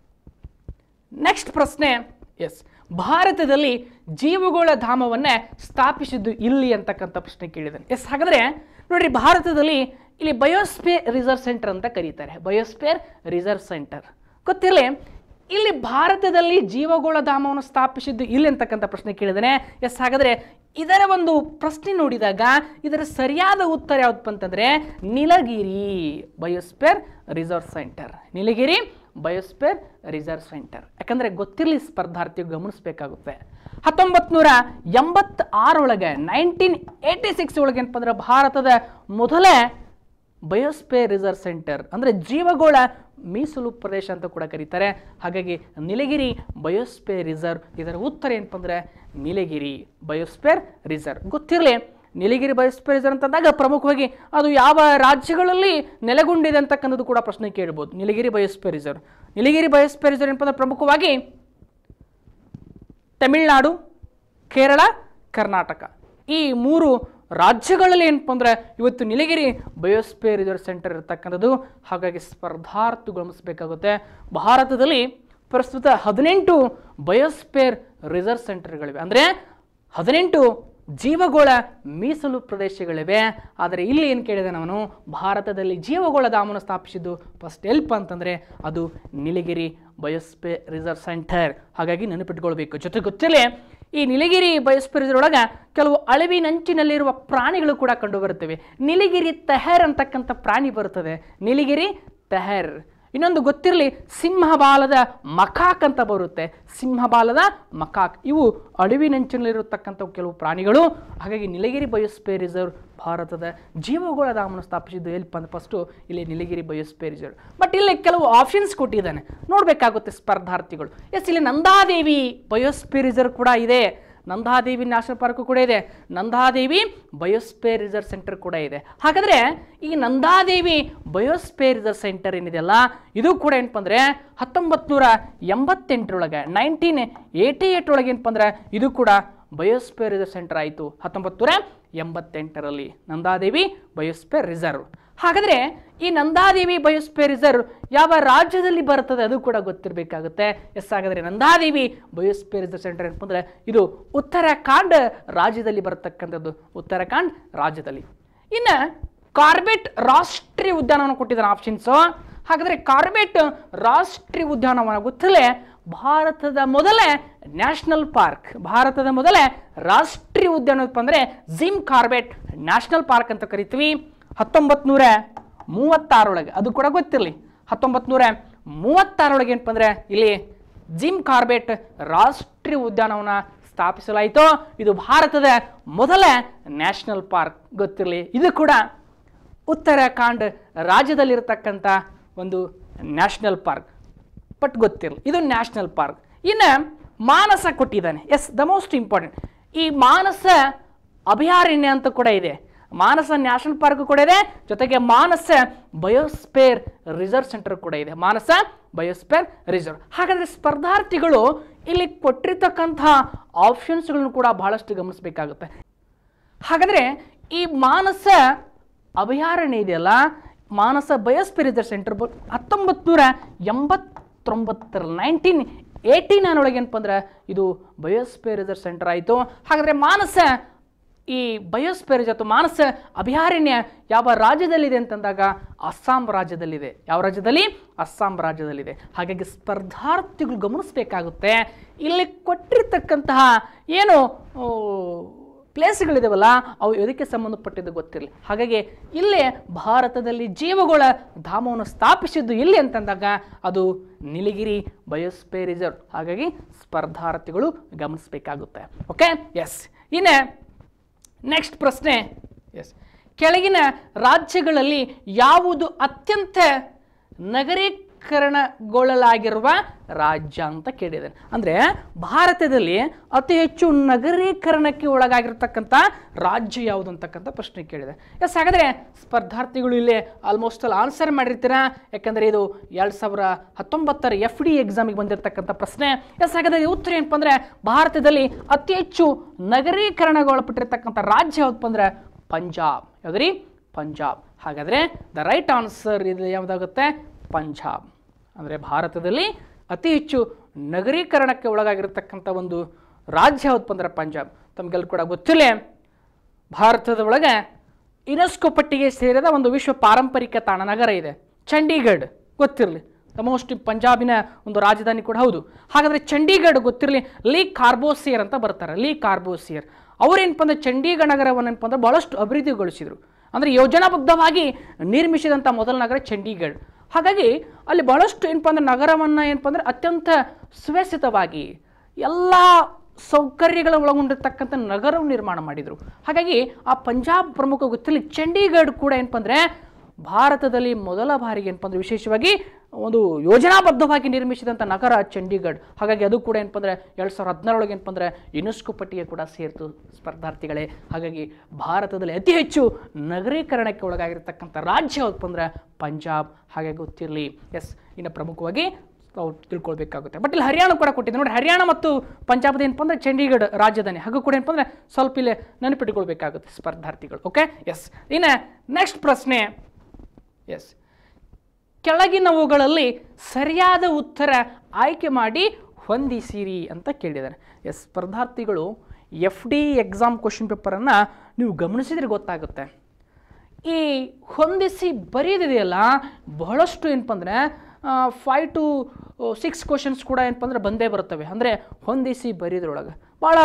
ನೆಕ್ಸ್ಟ್ ಪ್ರಶ್ನೆ, ಎಸ್, ಭಾರತದಲ್ಲಿ ಜೀವಗೋಳ ಧಾಮವನ್ನೇ ಸ್ಥಾಪಿಸಿದ್ದು ಇಲ್ಲಿ ಅಂತಕ್ಕಂಥ ಪ್ರಶ್ನೆ ಕೇಳಿದ್ದಾನೆ. ಎಸ್, ಹಾಗಾದರೆ ನೋಡ್ರಿ, ಭಾರತದಲ್ಲಿ ಇಲ್ಲಿ ಬಯೋಸ್ಫಿಯರ್ ರಿಸರ್ವ್ ಸೆಂಟರ್ ಅಂತ ಕರೀತಾರೆ. ಬಯೋಸ್ಫಿಯರ್ ರಿಸರ್ವ್ ಸೆಂಟರ್ ಗೊತ್ತಿರಲಿ. ಇಲ್ಲಿ ಭಾರತದಲ್ಲಿ ಜೀವಗೋಳ ಧಾಮವನ್ನು ಸ್ಥಾಪಿಸಿದ್ದು ಇಲ್ಲಿ ಅಂತಕ್ಕಂಥ ಪ್ರಶ್ನೆ ಕೇಳಿದ್ದಾನೆ. ಎಸ್, ಹಾಗಾದರೆ ಇದರ ಒಂದು ಪ್ರಶ್ನೆ ನೋಡಿದಾಗ ಇದರ ಸರಿಯಾದ ಉತ್ತರ ಯಾವ್ದಪ್ಪ ಅಂತಂದರೆ Nilgiri biosphere reserve centre. Nilgiri biosphere reserve centre. ಯಾಕಂದರೆ ಗೊತ್ತಿರಲಿ, ಸ್ಪರ್ಧಾರ್ಥಿಗಳು ಗಮನಿಸಬೇಕಾಗುತ್ತೆ. ಹತ್ತೊಂಬತ್ತು ನೂರ ಎಂಬತ್ತಾರೊಳಗೆ ನೈನ್ಟೀನ್ ಏಯ್ಟಿ ಸಿಕ್ಸ್ ಒಳಗೆ ಏನಪ್ಪ ಅಂದ್ರೆ ಭಾರತದ ಮೊದಲ ಬಯೋಸ್ಫಿಯರ್ ರಿಸರ್ವ್ ಸೆಂಟರ್ ಅಂದರೆ ಜೀವಗೋಳ ಮೀಸಲು ಪ್ರದೇಶ ಅಂತ ಕೂಡ ಕರೀತಾರೆ. ಹಾಗಾಗಿ ನೀಲಗಿರಿ ಬಯೋಸ್ಫಿಯರ್ ರಿಸರ್ವ್, ಇದರ ಉತ್ತರ ಏನಪ್ಪ ಅಂದರೆ ನೀಲಗಿರಿ ಬಯೋಸ್ಫಿಯರ್ ರಿಸರ್ವ್. ಗೊತ್ತಿರಲಿ, ನೀಲಗಿರಿ ಬಯೋಸ್ಫಿಯರ್ ರಿಸರ್ವ್ ಅಂತಂದಾಗ ಪ್ರಮುಖವಾಗಿ ಅದು ಯಾವ ರಾಜ್ಯಗಳಲ್ಲಿ ನೆಲೆಗೊಂಡಿದೆ ಅಂತಕ್ಕಂಥದ್ದು ಕೂಡ ಪ್ರಶ್ನೆ ಕೇಳ್ಬೋದು. Nilgiri biosphere reserve Nilgiri biosphere reserve ಏನಪ್ಪ ಅಂದ್ರೆ ಪ್ರಮುಖವಾಗಿ ತಮಿಳುನಾಡು, ಕೇರಳ, ಕರ್ನಾಟಕ ಈ ಮೂರು ರಾಜ್ಯಗಳಲ್ಲಿ ಏನಪ್ಪ ಅಂದ್ರೆ ಇವತ್ತು ನೀಲಗಿರಿ ಬಯೋಸ್ಫಿಯರ್ ರಿಸರ್ವ್ ಸೆಂಟರ್ ಇರತಕ್ಕಂಥದ್ದು. ಹಾಗಾಗಿ ಸ್ಪರ್ಧಾರ್ಥಿ ಗಮನಿಸಬೇಕಾಗುತ್ತೆ. ಭಾರತದಲ್ಲಿ ಪ್ರಸ್ತುತ ಹದಿನೆಂಟು ಬಯೋಸ್ಫಿಯರ್ ರಿಸರ್ವ್ ಸೆಂಟರ್ಗಳಿವೆ, ಅಂದರೆ ಹದಿನೆಂಟು ಜೀವಗೋಳ ಮೀಸಲು ಪ್ರದೇಶಗಳಿವೆ. ಆದರೆ ಇಲ್ಲಿ ಏನು ಕೇಳಿದೆ ನಾನು, ಭಾರತದಲ್ಲಿ ಜೀವಗೋಳ ಧಾಮವನ್ನು ಸ್ಥಾಪಿಸಿದ್ದು ಫಸ್ಟ್ ಎಲ್ಪ್ ಅಂತಂದರೆ ಅದು ನೀಲಗಿರಿ ಬಯೋಸ್ಫಿಯರ್ ರಿಸರ್ವ್ ಸೆಂಟರ್. ಹಾಗಾಗಿ ನೆನಪಿಟ್ಕೊಳ್ಬೇಕು. ಜೊತೆ ಗೊತ್ತಿರಲಿ, ಈ ನೀಲಗಿರಿ ಬಯೋಸ್ಫಿಯರ್ ರಿಸರ್ವ್ ಒಳಗೆ ಕೆಲವು ಅಳಿವಿನಂಚಿನಲ್ಲಿರುವ ಪ್ರಾಣಿಗಳು ಕೂಡ ಕಂಡು ಬರುತ್ತವೆ. ನೀಲಗಿರಿ ತೆಹರ್ ಅಂತಕ್ಕಂಥ ಪ್ರಾಣಿ ಬರುತ್ತದೆ, ನೀಲಗಿರಿ ತೆಹರ್. ಇನ್ನೊಂದು ಗೊತ್ತಿರಲಿ, ಸಿಂಹಬಾಲದ ಮಕಾಕ್ ಅಂತ ಬರುತ್ತೆ, ಸಿಂಹಬಾಲದ ಮಕಾಕ್. ಇವು ಅಳಿವಿನಂಚಿನಲ್ಲಿರತಕ್ಕಂಥ ಕೆಲವು ಪ್ರಾಣಿಗಳು. ಹಾಗಾಗಿ ನೀಲಗಿರಿ ಬಯೋಸ್ಫಿಯರ್ ರಿಸರ್ವ್ ಭಾರತದ ಜೀವಗೋಳ ಧಾಮವನ್ನು ಸ್ಥಾಪಿಸಿದ್ದು ಎಲ್ಪ ಅಂದ್ರೆ ಫಸ್ಟು ಇಲ್ಲಿ ನೀಲಗಿರಿ ಬಯೋಸ್ಫಿಯರ್ ರಿಸರ್ವ್. ಬಟ್ ಇಲ್ಲಿ ಕೆಲವು ಆಪ್ಷನ್ಸ್ ಕೊಟ್ಟಿದ್ದಾನೆ, ನೋಡಬೇಕಾಗುತ್ತೆ ಸ್ಪರ್ಧಾರ್ಥಿಗಳು. ಎಸ್, ಇಲ್ಲಿ ನಂದಾದೇವಿ ಬಯೋಸ್ಫಿಯರ್ ರಿಸರ್ವ್ ಕೂಡ ಇದೆ, ನಂದಾದೇವಿ ನ್ಯಾಷನಲ್ ಪಾರ್ಕ್ ಕೂಡ ಇದೆ, ನಂದಾದೇವಿ ಬಯೋಸ್ಫಿಯರ್ ರಿಸರ್ವ್ ಸೆಂಟರ್ ಕೂಡ ಇದೆ. ಹಾಗಾದರೆ ಈ ನಂದಾದೇವಿ ಬಯೋಸ್ಫಿಯರ್ ರಿಸರ್ವ್ ಸೆಂಟರ್ ಏನಿದೆಯಲ್ಲ, ಇದು ಕೂಡ ಏನಪ್ಪ ಅಂದರೆ ಹತ್ತೊಂಬತ್ತು ನೂರ ಎಂಬತ್ತೆಂಟರೊಳಗೆ ನೈನ್ಟೀನ್ ಏಯ್ಟಿ ಏಟ್ ಒಳಗೆ ಏನಪ್ಪ ಅಂದ್ರೆ ಇದು ಕೂಡ ಬಯೋಸ್ಫಿಯರ್ ರಿಸರ್ವ್ ಸೆಂಟರ್ ಆಯಿತು ಹತ್ತೊಂಬತ್ತು ನೂರ ಎಂಬತ್ತೆಂಟರಲ್ಲಿ ನಂದಾದೇವಿ ಬಯೋಸ್ಫಿಯರ್ ರಿಸರ್ವ್. ಹಾಗಾದರೆ ಈ ನಂದಾದೇವಿ ಬಯೋಸ್ಫಿಯರ್ ರಿಸರ್ವ್ ಯಾವ ರಾಜ್ಯದಲ್ಲಿ ಬರ್ತದೆ ಅದು ಕೂಡ ಗೊತ್ತಿರಬೇಕಾಗುತ್ತೆ. ಎಸ್, ಹಾಗಾದರೆ ನಂದಾದೇವಿ ಬಯೋಸ್ಫಿಯರ್ ರಿಸರ್ವ್ ಸೆಂಟರ್ ಏನಪ್ಪ ಅಂದರೆ ಇದು ಉತ್ತರಾಖಂಡ್ ರಾಜ್ಯದಲ್ಲಿ ಬರತಕ್ಕಂಥದ್ದು, ಉತ್ತರಾಖಂಡ್ ರಾಜ್ಯದಲ್ಲಿ. ಇನ್ನು ಕಾರ್ಬೆಟ್ ರಾಷ್ಟ್ರೀಯ ಉದ್ಯಾನವನ್ನು ಕೊಟ್ಟಿದ್ದಾನೆ ಆಪ್ಷನ್ಸು. ಹಾಗಾದರೆ ಕಾರ್ಬೆಟ್ ರಾಷ್ಟ್ರೀಯ ಉದ್ಯಾನವನ ಗೊತ್ತಲೇ ಭಾರತದ ಮೊದಲ ನ್ಯಾಷನಲ್ ಪಾರ್ಕ್, ಭಾರತದ ಮೊದಲ ರಾಷ್ಟ್ರೀಯ ಉದ್ಯಾನ ಅಂದರೆ ಜಿಮ್ ಕಾರ್ಬೆಟ್ ನ್ಯಾಷನಲ್ ಪಾರ್ಕ್ ಅಂತ ಕರಿತೀವಿ. ಹತ್ತೊಂಬತ್ತು ನೂರ ಮೂವತ್ತಾರೊಳಗೆ, ಅದು ಕೂಡ ಗೊತ್ತಿರಲಿ, ಹತ್ತೊಂಬತ್ತು ನೂರ ಮೂವತ್ತಾರೊಳಗೆ ಏನಪ್ಪ ಅಂದರೆ ಇಲ್ಲಿ ಜಿಮ್ ಕಾರ್ಬೆಟ್ ರಾಷ್ಟ್ರೀಯ ಉದ್ಯಾನವನ ಸ್ಥಾಪಿಸಲಾಯಿತು. ಇದು ಭಾರತದ ಮೊದಲ ನ್ಯಾಷನಲ್ ಪಾರ್ಕ್ ಗೊತ್ತಿರಲಿ. ಇದು ಕೂಡ ಉತ್ತರಾಖಂಡ್ ರಾಜ್ಯದಲ್ಲಿರತಕ್ಕಂಥ ಒಂದು ನ್ಯಾಷನಲ್ ಪಾರ್ಕ್, ಬಟ್ ಗೊತ್ತಿರಲಿ ಇದು ನ್ಯಾಷನಲ್ ಪಾರ್ಕ್. ಇನ್ನು ಮಾನಸ ಕೊಟ್ಟಿದ್ದಾನೆ. ಎಸ್, ದ ಮೋಸ್ಟ್ ಇಂಪಾರ್ಟೆಂಟ್, ಈ ಮಾನಸ ಅಭಯಾರಣ್ಯ ಅಂತ ಕೂಡ ಇದೆ, ಮಾನಸ ನ್ಯಾಷನಲ್ ಪಾರ್ಕ್ ಕೂಡ ಇದೆ, ಜೊತೆಗೆ ಮಾನಸ ಬಯೋಸ್ಪೇರ್ ರಿಸರ್ವ್ ಸೆಂಟರ್ ಕೂಡ ಇದೆ, ಮಾನಸ ಬಯೋಸ್ಪೇರ್ ರಿಸರ್ವ್. ಹಾಗಾದರೆ ಸ್ಪರ್ಧಾರ್ಥಿಗಳು ಇಲ್ಲಿ ಕೊಟ್ಟಿರ್ತಕ್ಕಂತಹ ಆಪ್ಷನ್ಸ್ಗಳನ್ನು ಕೂಡ ಬಹಳಷ್ಟು ಗಮನಿಸಬೇಕಾಗುತ್ತೆ. ಹಾಗಾದರೆ ಈ ಮಾನಸ ಅಭಯಾರಣ್ಯ ಇದೆಯಲ್ಲ, ಮಾನಸ ಬಯೋಸ್ಪೇರ್ ರಿಸರ್ವ್ ಸೆಂಟರ್ ಹತ್ತೊಂಬತ್ತು ನೂರ ಎಂಬತ್ತೊಂಬತ್ತರ ನೈನ್ಟೀನ್ ಏಯ್ಟಿ ನೈನ್ ಒಳಗೆ ಏನಪ್ಪ ಅಂದ್ರೆ ಇದು ಬಯೋಸ್ಪೇರ್ ರಿಸರ್ವ್ ಸೆಂಟರ್ ಆಯಿತು. ಹಾಗಾದರೆ ಮಾನಸ ಈ ಬಯೋಸ್ಪೇರ್ ಅಥವಾ ಮಾನಸ ಅಭಯಾರಣ್ಯ ಯಾವ ರಾಜ್ಯದಲ್ಲಿದೆ ಅಂತಂದಾಗ ಅಸ್ಸಾಂ ರಾಜ್ಯದಲ್ಲಿದೆ. ಯಾವ ರಾಜ್ಯದಲ್ಲಿ? ಅಸ್ಸಾಂ ರಾಜ್ಯದಲ್ಲಿದೆ. ಹಾಗಾಗಿ ಸ್ಪರ್ಧಾರ್ಥಿಗಳು ಗಮನಿಸಬೇಕಾಗುತ್ತೆ, ಇಲ್ಲಿ ಕೊಟ್ಟಿರ್ತಕ್ಕಂತಹ ಏನು ಪ್ಲೇಸ್ಗಳಿದಾವಲ್ಲ ಅವು ಇದಕ್ಕೆ ಸಂಬಂಧಪಟ್ಟಿದ್ದು ಗೊತ್ತಿರಲಿ. ಹಾಗಾಗಿ ಇಲ್ಲೇ ಭಾರತದಲ್ಲಿ ಜೀವಗಳ ಧಾಮವನ್ನು ಸ್ಥಾಪಿಸಿದ್ದು ಎಲ್ಲಿ ಅಂತಂದಾಗ ಅದು ನೀಲಗಿರಿ ಬಯೋಸ್ಪೇರ್ ರಿಸರ್ವ್. ಹಾಗಾಗಿ ಸ್ಪರ್ಧಾರ್ಥಿಗಳು ಗಮನಿಸಬೇಕಾಗುತ್ತೆ. Okay, yes. ಇನ್ನು ನೆಕ್ಸ್ಟ್ ಪ್ರಶ್ನೆ, ಎಸ್, ಕೆಳಗಿನ ರಾಜ್ಯಗಳಲ್ಲಿ ಯಾವುದು ಅತ್ಯಂತ ನಗರೀಕರಣಗೊಳ್ಳಲಾಗಿರುವ ರಾಜ್ಯ ಅಂತ ಕೇಳಿದ್ದಾರೆ. ಅಂದರೆ ಭಾರತದಲ್ಲಿ ಅತಿ ಹೆಚ್ಚು ನಗರೀಕರಣಕ್ಕೆ ಒಳಗಾಗಿರ್ತಕ್ಕಂಥ ರಾಜ್ಯ ಯಾವುದು ಅಂತಕ್ಕಂಥ ಪ್ರಶ್ನೆ ಕೇಳಿದೆ. ಎಸ್, ಹಾಗಾದರೆ ಸ್ಪರ್ಧಾರ್ಥಿಗಳು ಇಲ್ಲೇ ಆಲ್ಮೋಸ್ಟ್ ಅಲ್ಲಿ ಆನ್ಸರ್ ಮಾಡಿರ್ತೀರಾ, ಯಾಕಂದರೆ ಇದು ಎರಡು ಸಾವಿರ ಹತ್ತೊಂಬತ್ತರ ಎಫ್ ಡಿ ಎಕ್ಸಾಮಿಗೆ ಬಂದಿರತಕ್ಕಂಥ ಪ್ರಶ್ನೆ. ಎಸ್, ಹಾಗಾದರೆ ಉತ್ತರ ಏನಪ್ಪ ಅಂದರೆ ಭಾರತದಲ್ಲಿ ಅತಿ ಹೆಚ್ಚು ನಗರೀಕರಣಗೊಳಪಟ್ಟಿರ್ತಕ್ಕಂಥ ರಾಜ್ಯ ಯಾವ್ದಪ್ಪ ಅಂದರೆ ಪಂಜಾಬ್. ಯಾವುದ್ರಿ? ಪಂಜಾಬ್. ಹಾಗಾದರೆ ದ ರೈಟ್ ಆನ್ಸರ್ ಇದು ಯಾವುದಾಗುತ್ತೆ? ಪಂಜಾಬ್. ಅಂದರೆ ಭಾರತದಲ್ಲಿ ಅತಿ ಹೆಚ್ಚು ನಗರೀಕರಣಕ್ಕೆ ಒಳಗಾಗಿರ್ತಕ್ಕಂಥ ಒಂದು ರಾಜ್ಯ ಯಾವ್ದಪ್ಪ ಅಂದ್ರೆ ಪಂಜಾಬ್. ತಮಗೆಲ್ಲ ಕೂಡ ಗೊತ್ತಿಲ್ಲ, ಭಾರತದ ಒಳಗೆ ಯುನೆಸ್ಕೋ ಪಟ್ಟಿಗೆ ಸೇರಿದ ಒಂದು ವಿಶ್ವ ಪಾರಂಪರಿಕ ತಾಣ ನಗರ ಇದೆ, ಚಂಡೀಗಢ. ಗೊತ್ತಿರಲಿ, ದ ಮೋಸ್ಟ್ ಪಂಜಾಬಿನ ಒಂದು ರಾಜಧಾನಿ ಕೂಡ ಹೌದು. ಹಾಗಾದರೆ ಚಂಡೀಗಢ ಗೊತ್ತಿರಲಿ, ಲೀ ಕಾರ್ಬೋಸಿಯರ್ ಅಂತ ಬರ್ತಾರೆ, ಲೀ ಕಾರ್ಬೋಸಿಯರ್ ಅವರೇನಪ್ಪ ಅಂದ್ರೆ ಚಂಡೀಗಢ ನಗರವನ್ನು ಏನಪ್ಪ ಅಂದ್ರೆ ಬಹಳಷ್ಟು ಅಭಿವೃದ್ಧಿಗೊಳಿಸಿದರು. ಅಂದರೆ ಯೋಜನಾಬದ್ಧವಾಗಿ ನಿರ್ಮಿಸಿದಂಥ ಮೊದಲ ನಗರ ಚಂಡೀಗಢ. ಹಾಗಾಗಿ ಅಲ್ಲಿ ಬಹಳಷ್ಟು ಏನಪ್ಪ ಅಂದ್ರೆ ನಗರವನ್ನು ಏನಪ್ಪ ಅಂದ್ರೆ ಅತ್ಯಂತ ಸುವ್ಯವಸ್ಥಿತವಾಗಿ ಎಲ್ಲ ಸೌಕರ್ಯಗಳ ಒಳಗೊಂಡಿರ್ತಕ್ಕಂಥ ನಗರವನ್ನು ನಿರ್ಮಾಣ ಮಾಡಿದರು. ಹಾಗಾಗಿ ಆ ಪಂಜಾಬ್ ಪ್ರಮುಖ ಗೊತ್ತಿರಲಿ, ಚಂಡೀಗಢ ಕೂಡ ಏನಪ್ಪ ಅಂದರೆ ಭಾರತದಲ್ಲಿ ಮೊದಲ ಬಾರಿಗೆ ಏನಪ್ಪ ಅಂದ್ರೆ ವಿಶೇಷವಾಗಿ ಒಂದು ಯೋಜನಾಬದ್ಧವಾಗಿ ನಿರ್ಮಿಸಿದಂಥ ನಗರ ಚಂಡೀಗಢ. ಹಾಗಾಗಿ ಅದು ಕೂಡ ಏನಪ್ಪ ಅಂದರೆ ಎರಡು ಸಾವಿರದ ಹದಿನಾರೊಳಗೆ ಏನಪ್ಪ ಅಂದರೆ ಯುನೆಸ್ಕೋ ಪಟ್ಟಿಗೆ ಕೂಡ ಸೇರಿತು ಸ್ಪರ್ಧಾರ್ಥಿಗಳೇ. ಹಾಗಾಗಿ ಭಾರತದಲ್ಲಿ ಅತಿ ಹೆಚ್ಚು ನಗರೀಕರಣಕ್ಕೆ ಒಳಗಾಗಿರ್ತಕ್ಕಂಥ ರಾಜ್ಯ ಯಾವ್ದಪ್ಪ ಅಂದರೆ ಪಂಜಾಬ್. ಹಾಗಾಗಿ ಗೊತ್ತಿರಲಿ. ಎಸ್, ಇನ್ನು ಪ್ರಮುಖವಾಗಿ ನಾವು ತಿಳ್ಕೊಳ್ಬೇಕಾಗುತ್ತೆ. ಬಟ್ ಇಲ್ಲಿ ಹರಿಯಾಣ ಕೂಡ ಕೊಟ್ಟಿದೆ ನೋಡಿ, ಹರಿಯಾಣ ಮತ್ತು ಪಂಜಾಬದ ಏನಪ್ಪ ಅಂದರೆ ಚಂಡೀಗಢ ರಾಜಧಾನಿ. ಹಾಗೂ ಕೂಡ ಏನಪ್ಪ ಅಂದರೆ ಸ್ವಲ್ಪ ಇಲ್ಲೇ ನೆನಪಿಟ್ಕೊಳ್ಬೇಕಾಗುತ್ತೆ ಸ್ಪರ್ಧಾರ್ಥಿಗಳು. Okay, yes. ಇನ್ನು ನೆಕ್ಸ್ಟ್ ಪ್ರಶ್ನೆ, ಎಸ್, ಕೆಳಗಿನವುಗಳಲ್ಲಿ ಸರಿಯಾದ ಉತ್ತರ ಆಯ್ಕೆ ಮಾಡಿ ಹೊಂದಿಸಿರಿ ಅಂತ ಕೇಳಿದ್ದಾರೆ. ಎಸ್, ಸ್ಪರ್ಧಾರ್ಥಿಗಳು ಎಫ್ ಡಿ ಎಕ್ಸಾಮ್ ಕ್ವಶನ್ ಪೇಪರನ್ನು ನೀವು ಗಮನಿಸಿದರೆ ಗೊತ್ತಾಗುತ್ತೆ. ಈ ಹೊಂದಿಸಿ ಬರೆಯೋದಿದೆಯಲ್ಲ ಬಹಳಷ್ಟು ಏನಪ್ಪ ಅಂದರೆ ಫೈವ್ ಟು ಸಿಕ್ಸ್ ಕ್ವಶನ್ಸ್ ಕೂಡ ಏನಪ್ಪ ಅಂದರೆ ಬಂದೇ ಬರ್ತವೆ. ಅಂದರೆ ಹೊಂದಿಸಿ ಬರೆಯೋದ್ರೊಳಗೆ ಭಾಳ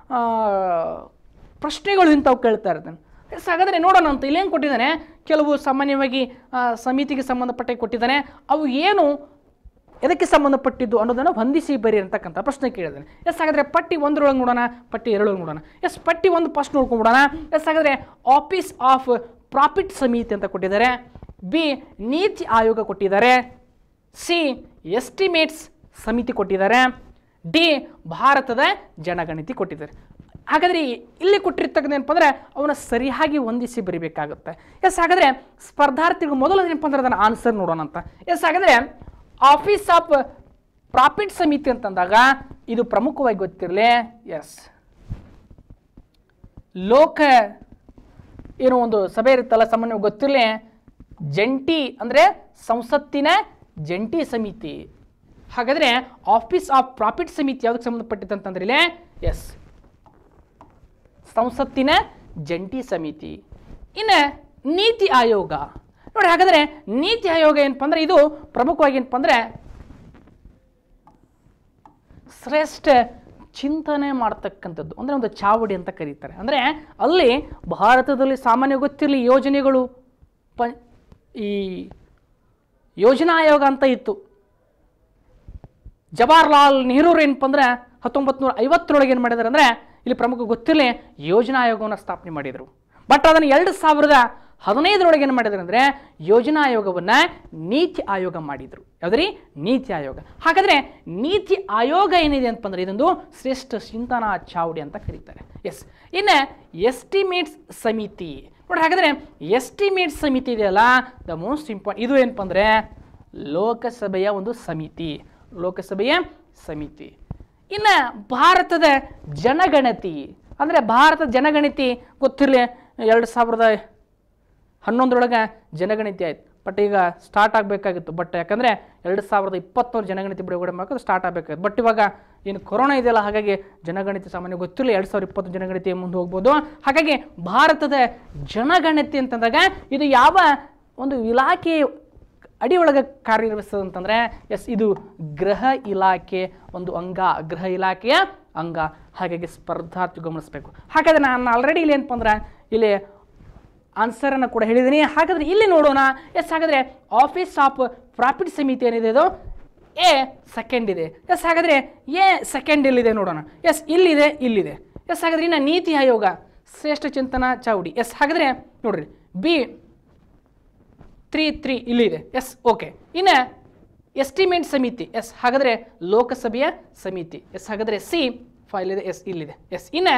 ಪ್ರಶ್ನೆಗಳು ಇಂಥವು ಕೇಳ್ತಾ ಇರ್ತಾನೆ. ಎಸ್, ಹಾಗಾದರೆ ನೋಡೋಣ ಅಂತ ಇಲ್ಲೇನು ಕೊಟ್ಟಿದ್ದಾನೆ, ಕೆಲವು ಸಾಮಾನ್ಯವಾಗಿ ಸಮಿತಿಗೆ ಸಂಬಂಧಪಟ್ಟ ಕೊಟ್ಟಿದ್ದಾನೆ, ಅವು ಏನು ಎದಕ್ಕೆ ಸಂಬಂಧಪಟ್ಟಿದ್ದು ಅನ್ನೋದನ್ನು ಹೊಂದಿಸಿ ಬರಿ ಅಂತಕ್ಕಂಥ ಪ್ರಶ್ನೆ ಕೇಳಿದ್ದಾನೆ. ಎಸ್, ಹಾಗಾದರೆ ಪಟ್ಟಿ ಒಂದರೊಳಗೆ ನೋಡೋಣ, ಪಟ್ಟಿ ಎರಡೊಳಗೆ ನೋಡೋಣ. ಎಸ್, ಪಟ್ಟಿ ಒಂದು ಫಸ್ಟ್ ನೋಡ್ಕೊಂಡ್ಬಿಡೋಣ. ಎಸ್, ಹಾಗಾದರೆ ಆಫೀಸ್ ಆಫ್ ಪ್ರಾಫಿಟ್ ಸಮಿತಿ ಅಂತ ಕೊಟ್ಟಿದ್ದಾರೆ, ಬಿ ನೀತಿ ಆಯೋಗ ಕೊಟ್ಟಿದ್ದಾರೆ, ಸಿ ಎಸ್ಟಿಮೇಟ್ಸ್ ಸಮಿತಿ ಕೊಟ್ಟಿದ್ದಾರೆ, ಡಿ ಭಾರತದ ಜನಗಣತಿ ಕೊಟ್ಟಿದ್ದಾರೆ. ಹಾಗಾದರೆ ಇಲ್ಲಿ ಕೊಟ್ಟಿರ್ತಕ್ಕಂಥ ಏನಪ್ಪ ಅಂದರೆ ಅವನ್ನ ಸರಿಯಾಗಿ ಹೊಂದಿಸಿ ಬರಿಬೇಕಾಗುತ್ತೆ. ಎಸ್, ಹಾಗಾದರೆ ಸ್ಪರ್ಧಾರ್ಥಿಗಳು ಮೊದಲು ಏನಪ್ಪ ಅಂದ್ರೆ ಅದನ್ನು ಆನ್ಸರ್ ನೋಡೋಣ ಅಂತ. ಎಸ್, ಹಾಗಾದರೆ ಆಫೀಸ್ ಆಫ್ ಪ್ರಾಫಿಟ್ ಸಮಿತಿ ಅಂತಂದಾಗ ಇದು ಪ್ರಮುಖವಾಗಿ ಗೊತ್ತಿರಲಿ. ಎಸ್, ಲೋಕ ಏನೋ ಒಂದು ಸಭೆ ಇರುತ್ತಲ್ಲ, ಸಾಮಾನ್ಯವಾಗಿ ಗೊತ್ತಿರಲಿ, ಜಂಟಿ ಅಂದರೆ ಸಂಸತ್ತಿನ ಜಂಟಿ ಸಮಿತಿ. ಹಾಗಾದರೆ ಆಫೀಸ್ ಆಫ್ ಪ್ರಾಫಿಟ್ ಸಮಿತಿ ಯಾವುದಕ್ಕೆ ಸಂಬಂಧಪಟ್ಟಿತ್ತು ಅಂತಂದ್ರೆ ಇಲ್ಲಿ ಎಸ್ ಸಂಸತ್ತಿನ ಜಂಟಿ ಸಮಿತಿ. ಇನ್ನು ನೀತಿ ಆಯೋಗ, ನೋಡಿ, ಹಾಗಾದರೆ ನೀತಿ ಆಯೋಗ ಏನಪ್ಪ ಅಂದರೆ ಇದು ಪ್ರಮುಖವಾಗಿ ಏನಪ್ಪ ಅಂದರೆ ಶ್ರೇಷ್ಠ ಚಿಂತನೆ ಮಾಡ್ತಕ್ಕಂಥದ್ದು, ಅಂದರೆ ಒಂದು ಚಾವಡಿ ಅಂತ ಕರೀತಾರೆ. ಅಂದರೆ ಅಲ್ಲಿ ಭಾರತದಲ್ಲಿ ಸಾಮಾನ್ಯ ಗೊತ್ತಿರಲಿ ಯೋಜನೆಗಳು ಪ ಈ ಯೋಜನಾ ಆಯೋಗ ಅಂತ ಇತ್ತು. ಜವಾಹರ್ಲಾಲ್ ನೆಹರೂರು ಏನಪ್ಪ ಅಂದರೆ ಹತ್ತೊಂಬತ್ತು ನೂರ ಐವತ್ತರೊಳಗೆ ಏನು ಮಾಡಿದ್ದಾರೆ ಅಂದರೆ ಇಲ್ಲಿ ಪ್ರಮುಖ ಗೊತ್ತಿರಲಿ ಯೋಜನಾ ಆಯೋಗವನ್ನು ಸ್ಥಾಪನೆ ಮಾಡಿದರು. ಬಟ್ ಅದನ್ನು ಎರಡು ಸಾವಿರದ ಹದಿನೈದರೊಳಗೆ ಏನು ಮಾಡಿದ್ರು ಅಂದರೆ ಯೋಜನಾ ಆಯೋಗವನ್ನು ನೀತಿ ಆಯೋಗ ಮಾಡಿದರು. ಯಾವುದ್ರಿ? ನೀತಿ ಆಯೋಗ. ಹಾಗಾದರೆ ನೀತಿ ಆಯೋಗ ಏನಿದೆ ಅಂತಂದರೆ ಇದೊಂದು ಶ್ರೇಷ್ಠ ಚಿಂತನಾ ಚಾವಡಿ ಅಂತ ಕರೀತಾರೆ. ಎಸ್, ಇನ್ನು ಎಸ್ಟಿಮೇಟ್ಸ್ ಸಮಿತಿ ನೋಡಿ. ಹಾಗಾದರೆ ಎಸ್ಟಿಮೇಟ್ಸ್ ಸಮಿತಿ ಇದೆಯಲ್ಲ, ದ ಮೋಸ್ಟ್ ಇಂಪಾರ್ಟೆಂಟ್ ಇದು ಏನಪ್ಪ ಅಂದರೆ ಲೋಕಸಭೆಯ ಒಂದು ಸಮಿತಿ, ಲೋಕಸಭೆಯ ಸಮಿತಿ. ಇನ್ನು ಭಾರತದ ಜನಗಣತಿ ಅಂದರೆ ಭಾರತದ ಜನಗಣತಿ ಗೊತ್ತಿರಲಿ ಎರಡು ಸಾವಿರದ ಹನ್ನೊಂದರೊಳಗೆ ಜನಗಣತಿ ಆಯ್ತು. ಬಟ್ ಈಗ ಸ್ಟಾರ್ಟ್ ಆಗಬೇಕಾಗಿತ್ತು. ಬಟ್ ಯಾಕಂದರೆ ಎರಡು ಸಾವಿರದ ಇಪ್ಪತ್ತೊಂದು ಜನಗಣತಿ ಬಿಡುಗಡೆ ಮಾಡೋದು ಸ್ಟಾರ್ಟ್ ಆಗಬೇಕಾಗಿತ್ತು. ಬಟ್ ಇವಾಗ ಏನು ಕೊರೋನಾ ಇದೆಯಲ್ಲ, ಹಾಗಾಗಿ ಜನಗಣತಿ ಸಾಮಾನ್ಯ ಗೊತ್ತಿರಲಿ ಎರಡು ಸಾವಿರದ ಇಪ್ಪತ್ತು ಜನಗಣತಿ ಮುಂದೆ ಹೋಗ್ಬೋದು. ಹಾಗಾಗಿ ಭಾರತದ ಜನಗಣತಿ ಅಂತಂದಾಗ ಇದು ಯಾವ ಒಂದು ಇಲಾಖೆ ಅಡಿಯೊಳಗೆ ಕಾರ್ಯನಿರ್ವಹಿಸ್ತದೆ ಅಂತಂದರೆ ಎಸ್ ಇದು ಗೃಹ ಇಲಾಖೆ ಒಂದು ಅಂಗ, ಗೃಹ ಇಲಾಖೆಯ ಅಂಗ. ಹಾಗಾಗಿ ಸ್ಪರ್ಧಾರ್ಥಿ ಗಮನಿಸಬೇಕು. ಹಾಗಾದರೆ ನಾನು ಆಲ್ರೆಡಿ ಇಲ್ಲಿ ಏನಪ್ಪ ಅಂದ್ರೆ ಇಲ್ಲಿ ಆನ್ಸರನ್ನು ಕೂಡ ಹೇಳಿದ್ದೀನಿ. ಹಾಗಾದರೆ ಇಲ್ಲಿ ನೋಡೋಣ. ಎಸ್, ಹಾಗಾದರೆ ಆಫೀಸ್ ಆಫ್ ಪ್ರಾಫಿಟ್ ಸಮಿತಿ ಏನಿದೆ ಇದು ಎ ಸೆಕೆಂಡ್ ಇದೆ. ಎಸ್, ಹಾಗಾದರೆ ಎ ಸೆಕೆಂಡ್ ಎಲ್ಲಿದೆ ನೋಡೋಣ. ಎಸ್, ಇಲ್ಲಿದೆ, ಇಲ್ಲಿದೆ. ಎಸ್, ಹಾಗಾದರೆ ಇನ್ನು ನೀತಿ ಆಯೋಗ ಶ್ರೇಷ್ಠ ಚಿಂತನಾ ಚಾವಡಿ. ಎಸ್, ಹಾಗಾದರೆ ನೋಡ್ರಿ ಬಿ ತ್ರೀ ತ್ರೀ ಇಲ್ಲಿದೆ. Yes, okay. ಇನ್ನು ಎಸ್ಟಿಮೇಟ್ ಸಮಿತಿ. ಎಸ್, ಹಾಗಾದರೆ ಲೋಕಸಭೆಯ ಸಮಿತಿ. ಎಸ್, ಹಾಗಾದರೆ ಸಿ ಫೈಲ್ ಇದೆ. ಎಸ್, ಇಲ್ಲಿದೆ. ಎಸ್, ಇನ್ನು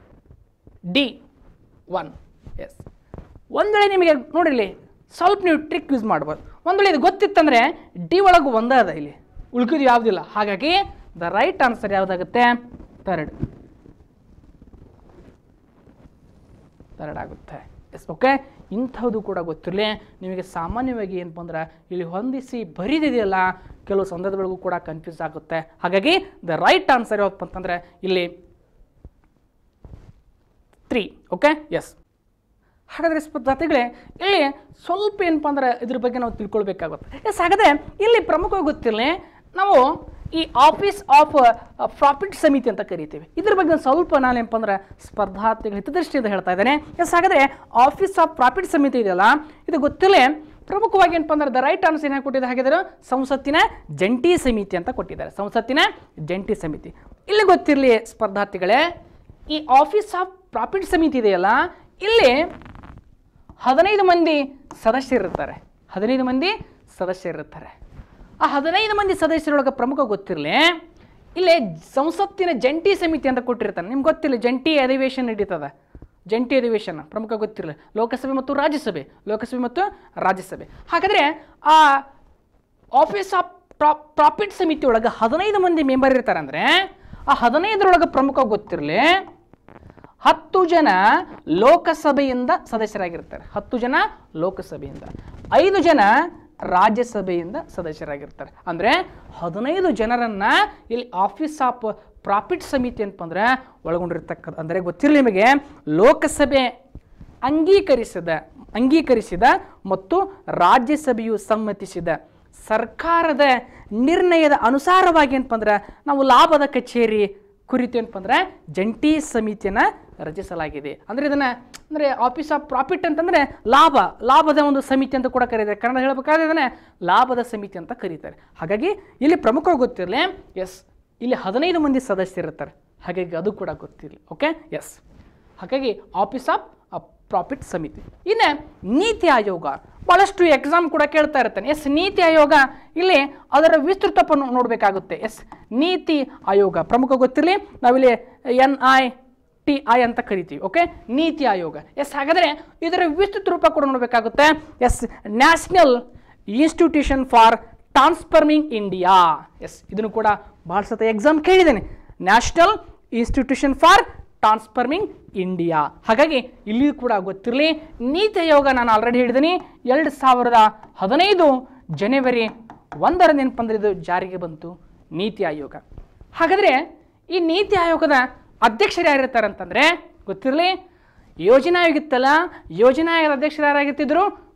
ಡಿ ಒನ್. ಎಸ್, ಒಂದು ವೇಳೆ ನಿಮಗೆ ನೋಡಿರಲಿ ಸ್ವಲ್ಪ ನೀವು ಟ್ರಿಕ್ ಯೂಸ್ ಮಾಡ್ಬೋದು. ಒಂದು ವೇಳೆ ಇದು ಗೊತ್ತಿತ್ತಂದರೆ ಡಿ ಒಳಗೆ ಒಂದೇ ಅದ, ಇಲ್ಲಿ ಉಳ್ಕಿದ್ದು ಯಾವುದಿಲ್ಲ. ಹಾಗಾಗಿ ದ ರೈಟ್ ಆನ್ಸರ್ ಯಾವುದಾಗುತ್ತೆ? ಥರ್ಡ್ ಥರ್ಡ್ ಆಗುತ್ತೆ. Yes, okay. ಇಂಥದ್ದು ಕೂಡ ಗೊತ್ತಿರಲಿ ನಿಮಗೆ. ಸಾಮಾನ್ಯವಾಗಿ ಏನಪ್ಪ ಅಂದ್ರೆ ಇಲ್ಲಿ ಹೊಂದಿಸಿ ಬರೀದಿದೆಯಲ್ಲ, ಕೆಲವು ಸಂದರ್ಭಗಳಿಗೂ ಕೂಡ ಕನ್ಫ್ಯೂಸ್ ಆಗುತ್ತೆ. ಹಾಗಾಗಿ ದ ರೈಟ್ ಆನ್ಸರ್ ಯಾವಪ್ಪ ಅಂತಂದರೆ ಇಲ್ಲಿ ತ್ರೀ. Okay, yes. ಹಾಗಾದರೆ ಸ್ಪರ್ಧಾರ್ಥಿಗಳೇ ಇಲ್ಲಿ ಸ್ವಲ್ಪ ಏನಪ್ಪ ಅಂದ್ರೆ ಇದ್ರ ಬಗ್ಗೆ ನಾವು ತಿಳ್ಕೊಳ್ಬೇಕಾಗುತ್ತೆ. ಎಸ್, ಹಾಗಾದರೆ ಇಲ್ಲಿ ಪ್ರಮುಖವಾಗಿ ಗೊತ್ತಿರಲಿ ನಾವು ಈ ಆಫೀಸ್ ಆಫ್ ಪ್ರಾಫಿಟ್ ಸಮಿತಿ ಅಂತ ಕರಿತೀವಿ. ಇದ್ರ ಬಗ್ಗೆ ಸ್ವಲ್ಪ ನಾನು ಏನಪ್ಪ ಅಂದ್ರೆ ಸ್ಪರ್ಧಾರ್ಥಿಗಳ ಹಿತದೃಷ್ಟಿಯಿಂದ ಹೇಳ್ತಾ ಇದ್ದೇನೆ. ಎಸ್, ಹಾಗಾದರೆ ಆಫೀಸ್ ಆಫ್ ಪ್ರಾಫಿಟ್ ಸಮಿತಿ ಇದೆಯಲ್ಲ, ಇದು ಗೊತ್ತಿರಲಿ ಪ್ರಮುಖವಾಗಿ ಏನಪ್ಪ ಅಂದ್ರೆ ದ ರೈಟ್ ಆನ್ಸರ್ ಏನಾಗಿ ಕೊಟ್ಟಿದ್ದಾರೆ ಹಾಗಿದ್ರೆ ಸಂಸತ್ತಿನ ಜಂಟಿ ಸಮಿತಿ ಅಂತ ಕೊಟ್ಟಿದ್ದಾರೆ. ಸಂಸತ್ತಿನ ಜಂಟಿ ಸಮಿತಿ. ಇಲ್ಲಿ ಗೊತ್ತಿರಲಿ ಸ್ಪರ್ಧಾರ್ಥಿಗಳೇ, ಈ ಆಫೀಸ್ ಆಫ್ ಪ್ರಾಫಿಟ್ ಸಮಿತಿ ಇದೆಯಲ್ಲ, ಇಲ್ಲಿ ಹದಿನೈದು ಮಂದಿ ಸದಸ್ಯರಿರ್ತಾರೆ. ಹದಿನೈದು ಮಂದಿ ಸದಸ್ಯರಿರ್ತಾರೆ. ಆ ಹದಿನೈದು ಮಂದಿ ಸದಸ್ಯರೊಳಗೆ ಪ್ರಮುಖ ಗೊತ್ತಿರಲಿ ಇಲ್ಲಿ ಸಂಸತ್ತಿನ ಜಂಟಿ ಸಮಿತಿ ಅಂತ ಕೊಟ್ಟಿರ್ತಾನೆ. ನಿಮ್ಗೆ ಗೊತ್ತಿಲ್ಲ, ಜಂಟಿ ಅಧಿವೇಶನ ನಡೀತದೆ. ಜಂಟಿ ಅಧಿವೇಶನ ಪ್ರಮುಖ ಗೊತ್ತಿರಲಿ ಲೋಕಸಭೆ ಮತ್ತು ರಾಜ್ಯಸಭೆ, ಲೋಕಸಭೆ ಮತ್ತು ರಾಜ್ಯಸಭೆ. ಹಾಗಾದರೆ ಆ ಆಫೀಸ್ ಆಫ್ ಪ್ರಾಫಿಟ್ ಸಮಿತಿ ಒಳಗೆ ಹದಿನೈದು ಮಂದಿ ಮೆಂಬರ್ ಇರ್ತಾರೆ. ಅಂದರೆ ಆ ಹದಿನೈದರೊಳಗೆ ಪ್ರಮುಖ ಗೊತ್ತಿರಲಿ ಹತ್ತು ಜನ ಲೋಕಸಭೆಯಿಂದ ಸದಸ್ಯರಾಗಿರ್ತಾರೆ. ಹತ್ತು ಜನ ಲೋಕಸಭೆಯಿಂದ, ಐದು ಜನ ರಾಜ್ಯಸಭೆಯಿಂದ ಸದಸ್ಯರಾಗಿರ್ತಾರೆ. ಅಂದರೆ ಹದಿನೈದು ಜನರನ್ನು ಇಲ್ಲಿ ಆಫೀಸ್ ಆಫ್ ಪ್ರಾಫಿಟ್ ಸಮಿತಿ ಅಂತಂದರೆ ಒಳಗೊಂಡಿರ್ತಕ್ಕಂಥ. ಅಂದರೆ ಗೊತ್ತಿರಲಿ ನಿಮಗೆ, ಲೋಕಸಭೆ ಅಂಗೀಕರಿಸಿದ ಅಂಗೀಕರಿಸಿದ ಮತ್ತು ರಾಜ್ಯಸಭೆಯು ಸಮ್ಮತಿಸಿದ ಸರ್ಕಾರದ ನಿರ್ಣಯದ ಅನುಸಾರವಾಗಿ ಏನಪ್ಪ ಅಂದ್ರೆ ನಾವು ಲಾಭದ ಕಚೇರಿ ಕುರಿತು ಏನಪ್ಪ ಅಂದ್ರೆ ಜಂಟಿ ಸಮಿತಿಯನ್ನು ರಚಿಸಲಾಗಿದೆ. ಅಂದರೆ ಇದನ್ನು ಅಂದರೆ ಆಫೀಸ್ ಆಫ್ ಪ್ರಾಫಿಟ್ ಅಂತಂದರೆ ಲಾಭ, ಲಾಭದ ಒಂದು ಸಮಿತಿ ಅಂತ ಕೂಡ ಕರೀತಾರೆ. ಕನ್ನಡ ಹೇಳಬೇಕಾದ್ರೆ ಇದನ್ನು ಲಾಭದ ಸಮಿತಿ ಅಂತ ಕರೀತಾರೆ. ಹಾಗಾಗಿ ಇಲ್ಲಿ ಪ್ರಮುಖವಾಗಿ ಗೊತ್ತಿರಲಿ ಎಸ್, ಇಲ್ಲಿ ಹದಿನೈದು ಮಂದಿ ಸದಸ್ಯರಿರ್ತಾರೆ. ಹಾಗಾಗಿ ಅದು ಕೂಡ ಗೊತ್ತಿರಲಿ. Okay, yes. ಹಾಗಾಗಿ ಆಫೀಸ್ ಆಫ್ ಪ್ರಾಫಿಟ್ ಸಮಿತಿ. ಇನ್ನು ನೀತಿ ಆಯೋಗ ಭಾಳಷ್ಟು ಎಕ್ಸಾಮ್ ಕೂಡ ಕೇಳ್ತಾ ಇರ್ತಾನೆ. ಎಸ್, ನೀತಿ ಆಯೋಗ ಇಲ್ಲಿ ಅದರ ವಿಸ್ತೃತವನ್ನು ನೋಡಬೇಕಾಗುತ್ತೆ. ಎಸ್, ನೀತಿ ಆಯೋಗ ಪ್ರಮುಖ ಗೊತ್ತಿರಲಿ ನಾವಿಲ್ಲಿ ಎನ್ ಐ ಟಿ ಐ ಅಂತ ಕರಿತೀವಿ. ಓಕೆ, ನೀತಿ ಆಯೋಗ. ಎಸ್, ಹಾಗಾದರೆ ಇದರ ವಿಸ್ತೃತ ರೂಪ ಕೂಡ ನೋಡಬೇಕಾಗುತ್ತೆ. Yes, national institution for transforming India. Yes, ಇದನ್ನು ಕೂಡ ಭಾಳ ಸತ ಎಕ್ಸಾಮ್ ಕೇಳಿದ್ದೇನೆ. National institution for transforming India. ಹಾಗಾಗಿ ಇಲ್ಲಿ ಕೂಡ ಗೊತ್ತಿರಲಿ ನೀತಿ ಆಯೋಗ ನಾನು ಆಲ್ರೆಡಿ ಹೇಳಿದ್ದೀನಿ ಎರಡು ಸಾವಿರದ ಹದಿನೈದು ಜನವರಿ ಒಂದರಂದು ಏನಪ್ಪ ಅಂದ್ರೆ ಇದು ಜಾರಿಗೆ ಬಂತು ನೀತಿ ಆಯೋಗ. ಹಾಗಾದರೆ ಈ ನೀತಿ ಆಯೋಗದ ಅಧ್ಯಕ್ಷರು ಯಾರಿರ್ತಾರೆ ಅಂತಂದರೆ ಗೊತ್ತಿರಲಿ ಯೋಜನಾ ಆಯೋಗ ಇತ್ತಲ್ಲ, ಯೋಜನಾ ಆಯೋಗದ ಅಧ್ಯಕ್ಷರು ಯಾರಾಗಿರ್ತಿದ್ರು?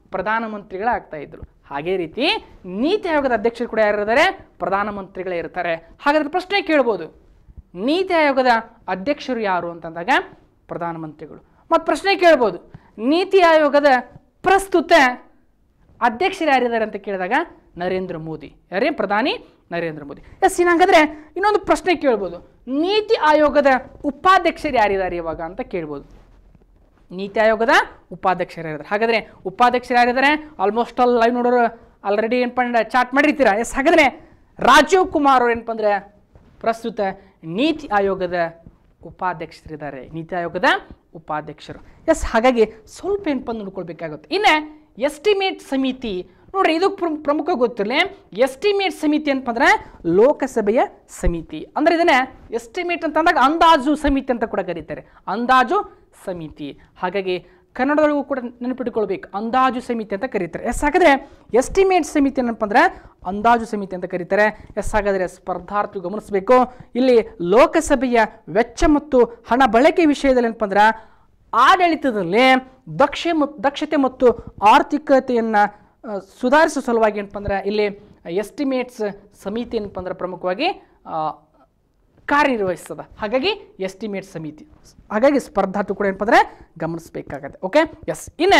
ಪ್ರಧಾನಮಂತ್ರಿಗಳಾಗ್ತಾ ಇದ್ರು. ಹಾಗೆ ರೀತಿ ನೀತಿ ಆಯೋಗದ ಅಧ್ಯಕ್ಷರು ಕೂಡ ಯಾರಿದ್ದಾರೆ? ಪ್ರಧಾನಮಂತ್ರಿಗಳೇ ಇರ್ತಾರೆ. ಹಾಗಾದ್ರೆ ಪ್ರಶ್ನೆ ಕೇಳ್ಬೋದು, ನೀತಿ ಆಯೋಗದ ಅಧ್ಯಕ್ಷರು ಯಾರು ಅಂತಂದಾಗ ಪ್ರಧಾನಮಂತ್ರಿಗಳು. ಮತ್ತು ಪ್ರಶ್ನೆ ಕೇಳ್ಬೋದು, ನೀತಿ ಆಯೋಗದ ಪ್ರಸ್ತುತ ಅಧ್ಯಕ್ಷರು ಯಾರಿದ್ದಾರೆ ಅಂತ ಕೇಳಿದಾಗ ನರೇಂದ್ರ ಮೋದಿ. ಯಾರೇ? ಪ್ರಧಾನಿ ನರೇಂದ್ರ ಮೋದಿ. ಎಸ್, ಇನ್ನಾಗಾದ್ರೆ ಇನ್ನೊಂದು ಪ್ರಶ್ನೆ ಕೇಳ್ಬೋದು, ನೀತಿ ಆಯೋಗದ ಉಪಾಧ್ಯಕ್ಷರು ಯಾರಿದ್ದಾರೆ ಇವಾಗ ಅಂತ ಕೇಳ್ಬೋದು. ನೀತಿ ಆಯೋಗದ ಉಪಾಧ್ಯಕ್ಷರು ಯಾರಿದ್ದಾರೆ? ಹಾಗಾದ್ರೆ ಉಪಾಧ್ಯಕ್ಷರು ಯಾರಿದ್ದಾರೆ? ಆಲ್ಮೋಸ್ಟ್ ಆಲ್ ಲೈವ್ ನೋಡೋರು ಆಲ್ರೆಡಿ ಏನಪ್ಪ ಅಂದ್ರೆ ಚಾಟ್ ಮಾಡಿರ್ತೀರಾ. ಎಸ್, ಹಾಗಾದ್ರೆ ರಾಜೀವ್ ಕುಮಾರ್ ಅವ್ರು ಏನಪ್ಪ ಅಂದ್ರೆ ಪ್ರಸ್ತುತ ನೀತಿ ಆಯೋಗದ ಉಪಾಧ್ಯಕ್ಷರಿದ್ದಾರೆ. ನೀತಿ ಆಯೋಗದ ಉಪಾಧ್ಯಕ್ಷರು. ಎಸ್, ಹಾಗಾಗಿ ಸ್ವಲ್ಪ ಏನಪ್ಪ ನೋಡ್ಕೊಳ್ಬೇಕಾಗುತ್ತೆ. ಇನ್ನು ಎಸ್ಟಿಮೇಟ್ ಸಮಿತಿ ನೋಡ್ರಿ, ಇದು ಪ್ರಮುಖ ಗೊತ್ತಿರಲಿ. ಎಸ್ಟಿಮೇಟ್ ಸಮಿತಿ ಏನಪ್ಪ ಅಂದ್ರೆ ಲೋಕಸಭೆಯ ಸಮಿತಿ. ಅಂದ್ರೆ ಇದನ್ನ ಎಸ್ಟಿಮೇಟ್ ಅಂತ ಅಂದಾಗ ಅಂದಾಜು ಸಮಿತಿ ಅಂತ ಕೂಡ ಕರೀತಾರೆ. ಅಂದಾಜು ಸಮಿತಿ. ಹಾಗಾಗಿ ಕನ್ನಡದೊಳಗೂ ಕೂಡ ನೆನಪಿಟ್ಕೊಳ್ಬೇಕು, ಅಂದಾಜು ಸಮಿತಿ ಅಂತ ಕರೀತಾರೆ. ಎಸ್, ಹಾಗಾದ್ರೆ ಎಸ್ಟಿಮೇಟ್ ಸಮಿತಿ ಏನಪ್ಪ ಅಂದ್ರೆ ಅಂದಾಜು ಸಮಿತಿ ಅಂತ ಕರೀತಾರೆ. ಎಸ್, ಹಾಗಾದ್ರೆ ಸ್ಪರ್ಧಾರ್ಥಿ ಗಮನಿಸಬೇಕು, ಇಲ್ಲಿ ಲೋಕಸಭೆಯ ವೆಚ್ಚ ಮತ್ತು ಹಣ ಬಳಕೆ ವಿಷಯದಲ್ಲಿ ಏನಪ್ಪ ಅಂದ್ರೆ ಆಡಳಿತದಲ್ಲಿ ದಕ್ಷ ದಕ್ಷತೆ ಮತ್ತು ಆರ್ಥಿಕತೆಯನ್ನು ಸುಧಾರಿಸುವ ಸಲುವಾಗಿ ಏನಪ್ಪ ಅಂದ್ರೆ ಇಲ್ಲಿ ಎಸ್ಟಿಮೇಟ್ಸ್ ಸಮಿತಿ ಏನಪ್ಪ ಅಂದ್ರೆ ಪ್ರಮುಖವಾಗಿ ಕಾರ್ಯನಿರ್ವಹಿಸ್ತದೆ. ಹಾಗಾಗಿ ಎಸ್ಟಿಮೇಟ್ ಸಮಿತಿ. ಹಾಗಾಗಿ ಸ್ಪರ್ಧಾರ್ಥಿ ಕೂಡ ಏನಪ್ಪ ಅಂದ್ರೆ ಗಮನಿಸಬೇಕಾಗತ್ತೆ. Okay, yes. ಇನ್ನು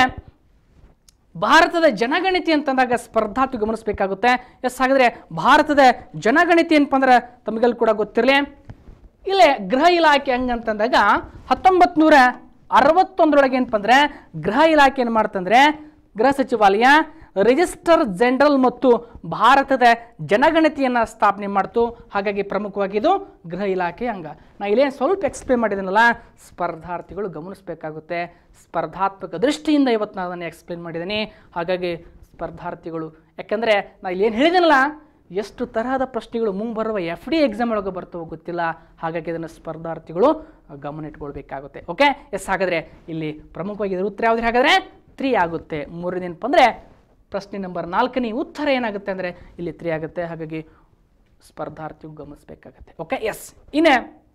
ಭಾರತದ ಜನಗಣತಿ ಅಂತಂದಾಗ ಸ್ಪರ್ಧಾರ್ಥಿ ಗಮನಿಸಬೇಕಾಗುತ್ತೆ. ಎಸ್, ಹಾಗಾದ್ರೆ ಭಾರತದ ಜನಗಣತಿ ಏನಪ್ಪ ಅಂದ್ರೆ ತಮಗೆಲ್ಲ ಕೂಡ ಗೊತ್ತಿರಲಿ. ಇಲ್ಲೇ ಗೃಹ ಇಲಾಖೆ ಹಂಗಂತಂದಾಗ ಹತ್ತೊಂಬತ್ತು ನೂರ ಅರವತ್ತೊಂದರೊಳಗೆ ಏನಪ್ಪ ಅಂದ್ರೆ ಗೃಹ ಇಲಾಖೆ ಏನು ಮಾಡ್ತಂದ್ರೆ ಗೃಹ ಸಚಿವಾಲಯ ರಿಜಿಸ್ಟರ್ ಜನರಲ್ ಮತ್ತು ಭಾರತದ ಜನಗಣತಿಯನ್ನು ಸ್ಥಾಪನೆ ಮಾಡ್ತು. ಹಾಗಾಗಿ ಪ್ರಮುಖವಾಗಿ ಇದು ಗೃಹ ಇಲಾಖೆ ಅಂಗ. ನಾ ಇಲ್ಲೇ ಸ್ವಲ್ಪ ಎಕ್ಸ್ಪ್ಲೇನ್ ಮಾಡಿದ್ದೀನಲ್ಲ, ಸ್ಪರ್ಧಾರ್ಥಿಗಳು ಗಮನಿಸಬೇಕಾಗುತ್ತೆ. ಸ್ಪರ್ಧಾತ್ಮಕ ದೃಷ್ಟಿಯಿಂದ ಇವತ್ತು ನಾನು ಅದನ್ನು ಎಕ್ಸ್ಪ್ಲೇನ್ ಮಾಡಿದ್ದೀನಿ. ಹಾಗಾಗಿ ಸ್ಪರ್ಧಾರ್ಥಿಗಳು, ಯಾಕಂದರೆ ನಾ ಇಲ್ಲೇನು ಹೇಳಿದ್ದೀನಲ್ಲ, ಎಷ್ಟು ತರಹದ ಪ್ರಶ್ನೆಗಳು ಮುಂಬರುವ ಎಫ್ ಡಿ ಎಕ್ಸಾಮ್ ಒಳಗೆ ಬರ್ತವೋ ಗೊತ್ತಿಲ್ಲ. ಹಾಗಾಗಿ ಇದನ್ನು ಸ್ಪರ್ಧಾರ್ಥಿಗಳು ಗಮನ ಇಟ್ಕೊಳ್ಬೇಕಾಗುತ್ತೆ. Okay, yes. ಹಾಗಾದರೆ ಇಲ್ಲಿ ಪ್ರಮುಖವಾಗಿ ಇದರ ಉತ್ತರ ಯಾವ್ದು? ಹಾಗಾದರೆ ತ್ರೀ ಆಗುತ್ತೆ. ಮೂರನೇನಪ್ಪ ಅಂದರೆ ಪ್ರಶ್ನೆ ನಂಬರ್ ನಾಲ್ಕನೇ ಉತ್ತರ ಏನಾಗುತ್ತೆ ಅಂದರೆ ಇಲ್ಲಿ ತ್ರೀ ಆಗುತ್ತೆ. ಹಾಗಾಗಿ ಸ್ಪರ್ಧಾರ್ಥಿಗಳು ಗಮನಿಸಬೇಕಾಗತ್ತೆ. Okay, yes. ಇನ್ನು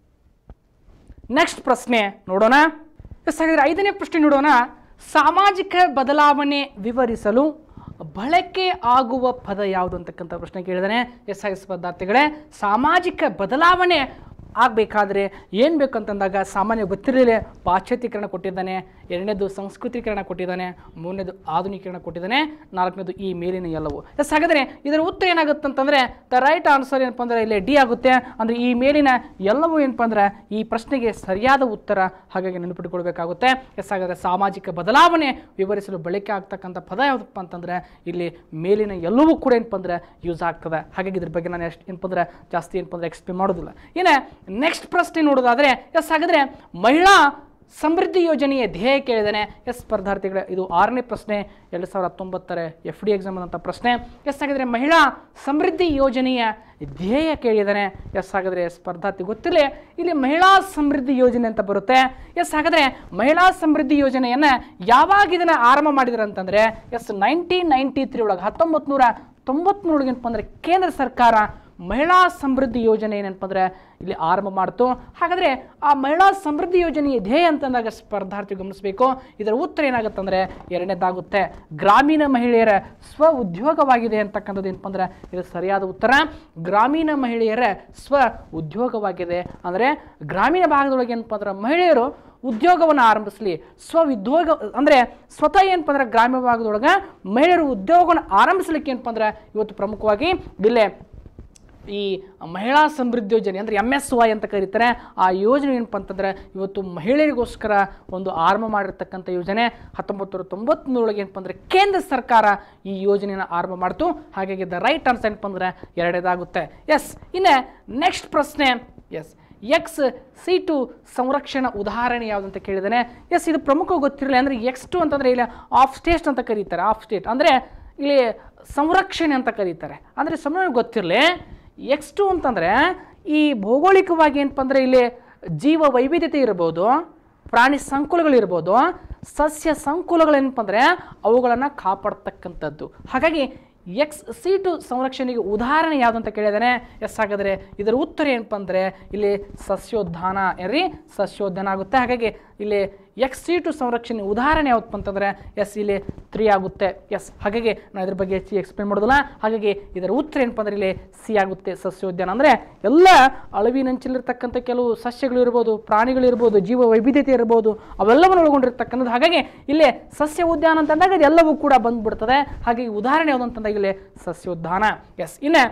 ನೆಕ್ಸ್ಟ್ ಪ್ರಶ್ನೆ ನೋಡೋಣ. ಎಸ್, ಹಾಗಾದರೆ ಐದನೇ ಪ್ರಶ್ನೆ ನೋಡೋಣ. ಸಾಮಾಜಿಕ ಬದಲಾವಣೆ ವಿವರಿಸಲು ಬಳಕೆ ಆಗುವ ಪದ ಯಾವುದು ಅಂತಕ್ಕಂಥ ಪ್ರಶ್ನೆ ಕೇಳಿದಾನೆ. ಎಸ್, ಹಾಗೆ ಸ್ಪರ್ಧಾರ್ಥಿಗಳೇ, ಸಾಮಾಜಿಕ ಬದಲಾವಣೆ ಆಗಬೇಕಾದ್ರೆ ಏನು ಬೇಕಂತಂದಾಗ ಸಾಮಾನ್ಯ ಗೊತ್ತಿರಲಿಲ್ಲ, ಪಾಶ್ಚಾತ್ಯೀಕರಣ ಕೊಟ್ಟಿದ್ದಾನೆ, ಎರಡನೇದು ಸಂಸ್ಕೃತೀಕರಣ ಕೊಟ್ಟಿದ್ದಾನೆ, ಮೂರನೇದು ಆಧುನೀಕರಣ ಕೊಟ್ಟಿದ್ದಾನೆ, ನಾಲ್ಕನೇದು ಈ ಮೇಲಿನ ಎಲ್ಲವೂ. ಎಸ್, ಹಾಗಾದರೆ ಇದರ ಉತ್ತರ ಏನಾಗುತ್ತೆ ಅಂತಂದರೆ ದ ರೈಟ್ ಆನ್ಸರ್ ಏನಪ್ಪ ಅಂದರೆ ಇಲ್ಲಿ ಡಿ ಆಗುತ್ತೆ. ಅಂದರೆ ಈ ಮೇಲಿನ ಎಲ್ಲವೂ ಏನಪ್ಪ ಅಂದ್ರೆ ಈ ಪ್ರಶ್ನೆಗೆ ಸರಿಯಾದ ಉತ್ತರ. ಹಾಗಾಗಿ ನೆನಪಿಟ್ಕೊಳ್ಬೇಕಾಗುತ್ತೆ. ಎಸ್, ಹಾಗಾದರೆ ಸಾಮಾಜಿಕ ಬದಲಾವಣೆ ವಿವರಿಸಲು ಬಳಕೆ ಆಗ್ತಕ್ಕಂಥ ಪದ ಯಾವುದಪ್ಪ ಅಂತಂದರೆ ಇಲ್ಲಿ ಮೇಲಿನ ಎಲ್ಲವೂ ಕೂಡ ಏನಪ್ಪ ಅಂದ್ರೆ ಯೂಸ್ ಆಗ್ತದೆ. ಹಾಗಾಗಿ ಇದ್ರ ಬಗ್ಗೆ ನಾನು ಎಷ್ಟು ಏನಪ್ಪ ಅಂದ್ರೆ ಜಾಸ್ತಿ ಏನಪ್ಪ ಅಂದ್ರೆ ಎಕ್ಸ್ಪ್ಲೇನ್ ಮಾಡೋದಿಲ್ಲ. ಇನ್ನು ನೆಕ್ಸ್ಟ್ ಪ್ರಶ್ನೆ ನೋಡೋದಾದ್ರೆ, ಎಸ್, ಹಾಗಾದ್ರೆ ಮಹಿಳಾ ಸಮೃದ್ಧಿ ಯೋಜನೆಯ ಧ್ಯೇಯ ಕೇಳಿದಾನೆ. ಎಸ್, ಸ್ಪರ್ಧಾರ್ಥಿಗಳ ಇದು ಆರನೇ ಪ್ರಶ್ನೆ, ಎರಡು ಸಾವಿರದ ಹತ್ತೊಂಬತ್ತರ ಎಫ್ ಡಿ ಎಕ್ಸಾಮ್ ಅಂತ ಪ್ರಶ್ನೆ. ಎಸ್, ಹಾಗಾದ್ರೆ ಮಹಿಳಾ ಸಮೃದ್ಧಿ ಯೋಜನೆಯ ಧ್ಯೇಯ ಕೇಳಿದಾನೆ. ಎಸ್, ಹಾಗಾದ್ರೆ ಸ್ಪರ್ಧಾರ್ಥಿ ಗೊತ್ತಿಲ್ಲ, ಇಲ್ಲಿ ಮಹಿಳಾ ಸಮೃದ್ಧಿ ಯೋಜನೆ ಅಂತ ಬರುತ್ತೆ. ಎಸ್, ಹಾಗಾದ್ರೆ ಮಹಿಳಾ ಸಮೃದ್ಧಿ ಯೋಜನೆಯನ್ನ ಯಾವಾಗ ಇದನ್ನ ಆರಂಭ ಮಾಡಿದ್ರು ಅಂತಂದ್ರೆ ಎಸ್ ನೈನ್ಟೀನ್ ನೈನ್ಟಿ ತ್ರೀ ಒಳಗೆ ಹತ್ತೊಂಬತ್ತು ನೂರ ತೊಂಬತ್ಮೂರೊಳಗೆ ಏನಪ್ಪ ಅಂದ್ರೆ ಕೇಂದ್ರ ಸರ್ಕಾರ ಮಹಿಳಾ ಸಮೃದ್ಧಿ ಯೋಜನೆ ಏನಪ್ಪ ಅಂದ್ರೆ ಇಲ್ಲಿ ಆರಂಭ ಮಾಡ್ತು. ಹಾಗಾದರೆ ಆ ಮಹಿಳಾ ಸಮೃದ್ಧಿ ಯೋಜನೆಯ ಧ್ಯೇಯ ಅಂತಂದಾಗ ಸ್ಪರ್ಧಾರ್ಥಿ ಗಮನಿಸಬೇಕು. ಇದರ ಉತ್ತರ ಏನಾಗುತ್ತೆ ಅಂದರೆ ಎರಡನೇದಾಗುತ್ತೆ, ಗ್ರಾಮೀಣ ಮಹಿಳೆಯರ ಸ್ವ ಉದ್ಯೋಗವಾಗಿದೆ ಅಂತಕ್ಕಂಥದ್ದು ಏನಪ್ಪ ಅಂದ್ರೆ ಇದು ಸರಿಯಾದ ಉತ್ತರ. ಗ್ರಾಮೀಣ ಮಹಿಳೆಯರ ಸ್ವ ಉದ್ಯೋಗವಾಗಿದೆ ಅಂದರೆ ಗ್ರಾಮೀಣ ಭಾಗದೊಳಗೆ ಏನಪ್ಪ ಅಂದ್ರೆ ಮಹಿಳೆಯರು ಉದ್ಯೋಗವನ್ನು ಆರಂಭಿಸಲಿ, ಸ್ವ ಉದ್ಯೋಗ ಅಂದರೆ ಸ್ವತಃ ಏನಪ್ಪ ಅಂದ್ರೆ ಗ್ರಾಮೀಣ ಭಾಗದೊಳಗೆ ಮಹಿಳೆಯರು ಉದ್ಯೋಗವನ್ನು ಆರಂಭಿಸಲಿಕ್ಕೆ ಏನಪ್ಪ ಅಂದ್ರೆ ಇವತ್ತು ಪ್ರಮುಖವಾಗಿ ಇಲ್ಲೇ ಈ ಮಹಿಳಾ ಸಮೃದ್ಧಿ ಯೋಜನೆ ಅಂದರೆ ಎಮ್ ಎಸ್ ವೈ ಅಂತ ಕರೀತಾರೆ. ಆ ಯೋಜನೆ ಏನಪ್ಪ ಅಂತಂದರೆ ಇವತ್ತು ಮಹಿಳೆಯರಿಗೋಸ್ಕರ ಒಂದು ಆರಂಭ ಮಾಡಿರ್ತಕ್ಕಂಥ ಯೋಜನೆ. ಹತ್ತೊಂಬತ್ತು ನೂರ ತೊಂಬತ್ಮೂರೊಳಗೆ ಏನಪ್ಪ ಅಂದರೆ ಕೇಂದ್ರ ಸರ್ಕಾರ ಈ ಯೋಜನೆಯನ್ನು ಆರಂಭ ಮಾಡ್ತು. ಹಾಗಾಗಿ ದ ರೈಟ್ ಆನ್ಸರ್ ಏನಪ್ಪ ಅಂದರೆ ಎರಡನೇದಾಗುತ್ತೆ. ಎಸ್, ಇನ್ನು ನೆಕ್ಸ್ಟ್ ಪ್ರಶ್ನೆ, ಎಸ್ ಎಕ್ಸ್ ಸೀಟು ಸಂರಕ್ಷಣಾ ಉದಾಹರಣೆ ಯಾವುದಂತ ಕೇಳಿದಾನೆ. ಎಸ್, ಇದು ಪ್ರಮುಖ ಗೊತ್ತಿರಲಿ. ಅಂದರೆ ಎಕ್ಸ್ ಟು ಅಂತಂದರೆ ಇಲ್ಲಿ ಆಫ್ ಸ್ಟೇಟ್ ಅಂತ ಕರೀತಾರೆ. ಆಫ್ ಸ್ಟೇಟ್ ಅಂದರೆ ಇಲ್ಲಿ ಸಂರಕ್ಷಣೆ ಅಂತ ಕರೀತಾರೆ. ಅಂದರೆ ಸಮಯ ಗೊತ್ತಿರಲಿ, ಎಕ್ಸ್ ಟು ಅಂತಂದರೆ ಈ ಭೌಗೋಳಿಕವಾಗಿ ಏನಪ್ಪ ಅಂದರೆ ಇಲ್ಲಿ ಜೀವ ವೈವಿಧ್ಯತೆ ಇರ್ಬೋದು, ಪ್ರಾಣಿ ಸಂಕುಲಗಳಿರ್ಬೋದು, ಸಸ್ಯ ಸಂಕುಲಗಳೇನಪ್ಪ ಅಂದರೆ ಅವುಗಳನ್ನು ಕಾಪಾಡ್ತಕ್ಕಂಥದ್ದು. ಹಾಗಾಗಿ ಎಕ್ಸ್ ಸೀಟು ಸಂರಕ್ಷಣೆಗೆ ಉದಾಹರಣೆ ಯಾವುದು ಅಂತ ಕೇಳಿದಾನೆ. ಎಸ್, ಹಾಗಾದರೆ ಇದರ ಉತ್ತರ ಏನಪ್ಪ ಅಂದರೆ ಇಲ್ಲಿ ಸಸ್ಯೋದ್ಯಾನ ಏನ್ರಿ ಸಸ್ಯೋದ್ಯಾನ ಆಗುತ್ತೆ. ಹಾಗಾಗಿ ಇಲ್ಲಿ ಎಕ್ಸ್ ಸಿ ಟು ಸಂರಕ್ಷಣೆ ಉದಾಹರಣೆ ಯಾವತ್ತು ಅಂತಂದರೆ ಎಸ್ ಇಲ್ಲಿ ತ್ರೀ ಆಗುತ್ತೆ. ಎಸ್ ಹಾಗಾಗಿ ನಾನು ಇದ್ರ ಬಗ್ಗೆ ಹೆಚ್ಚು ಎಕ್ಸ್ಪ್ಲೇನ್ ಮಾಡೋದಿಲ್ಲ. ಹಾಗಾಗಿ ಇದರ ಉತ್ತರ ಏನಪ್ಪ ಅಂದರೆ ಇಲ್ಲಿ ಸಿ ಆಗುತ್ತೆ. ಸಸ್ಯೋದ್ಯಾನ ಅಂದರೆ ಎಲ್ಲ ಅಳವಿನಂಚಿಲಿರ್ತಕ್ಕಂಥ ಕೆಲವು ಸಸ್ಯಗಳು ಇರ್ಬೋದು, ಪ್ರಾಣಿಗಳು ಇರ್ಬೋದು, ಜೀವ ವೈವಿಧ್ಯತೆ ಇರ್ಬೋದು, ಅವೆಲ್ಲವನ್ನು ಒಳಗೊಂಡಿರ್ತಕ್ಕಂಥದ್ದು. ಹಾಗಾಗಿ ಇಲ್ಲಿ ಸಸ್ಯ ಉದ್ಯಾನ ಅಂತಂದಾಗ ಇದೆಲ್ಲವೂ ಕೂಡ ಬಂದ್ಬಿಡ್ತದೆ. ಹಾಗಾಗಿ ಉದಾಹರಣೆ ಯಾವುದು ಅಂತಂದಾಗ ಇಲ್ಲಿ ಸಸ್ಯೋದ್ಯಾನ. ಎಸ್ ಇನ್ನು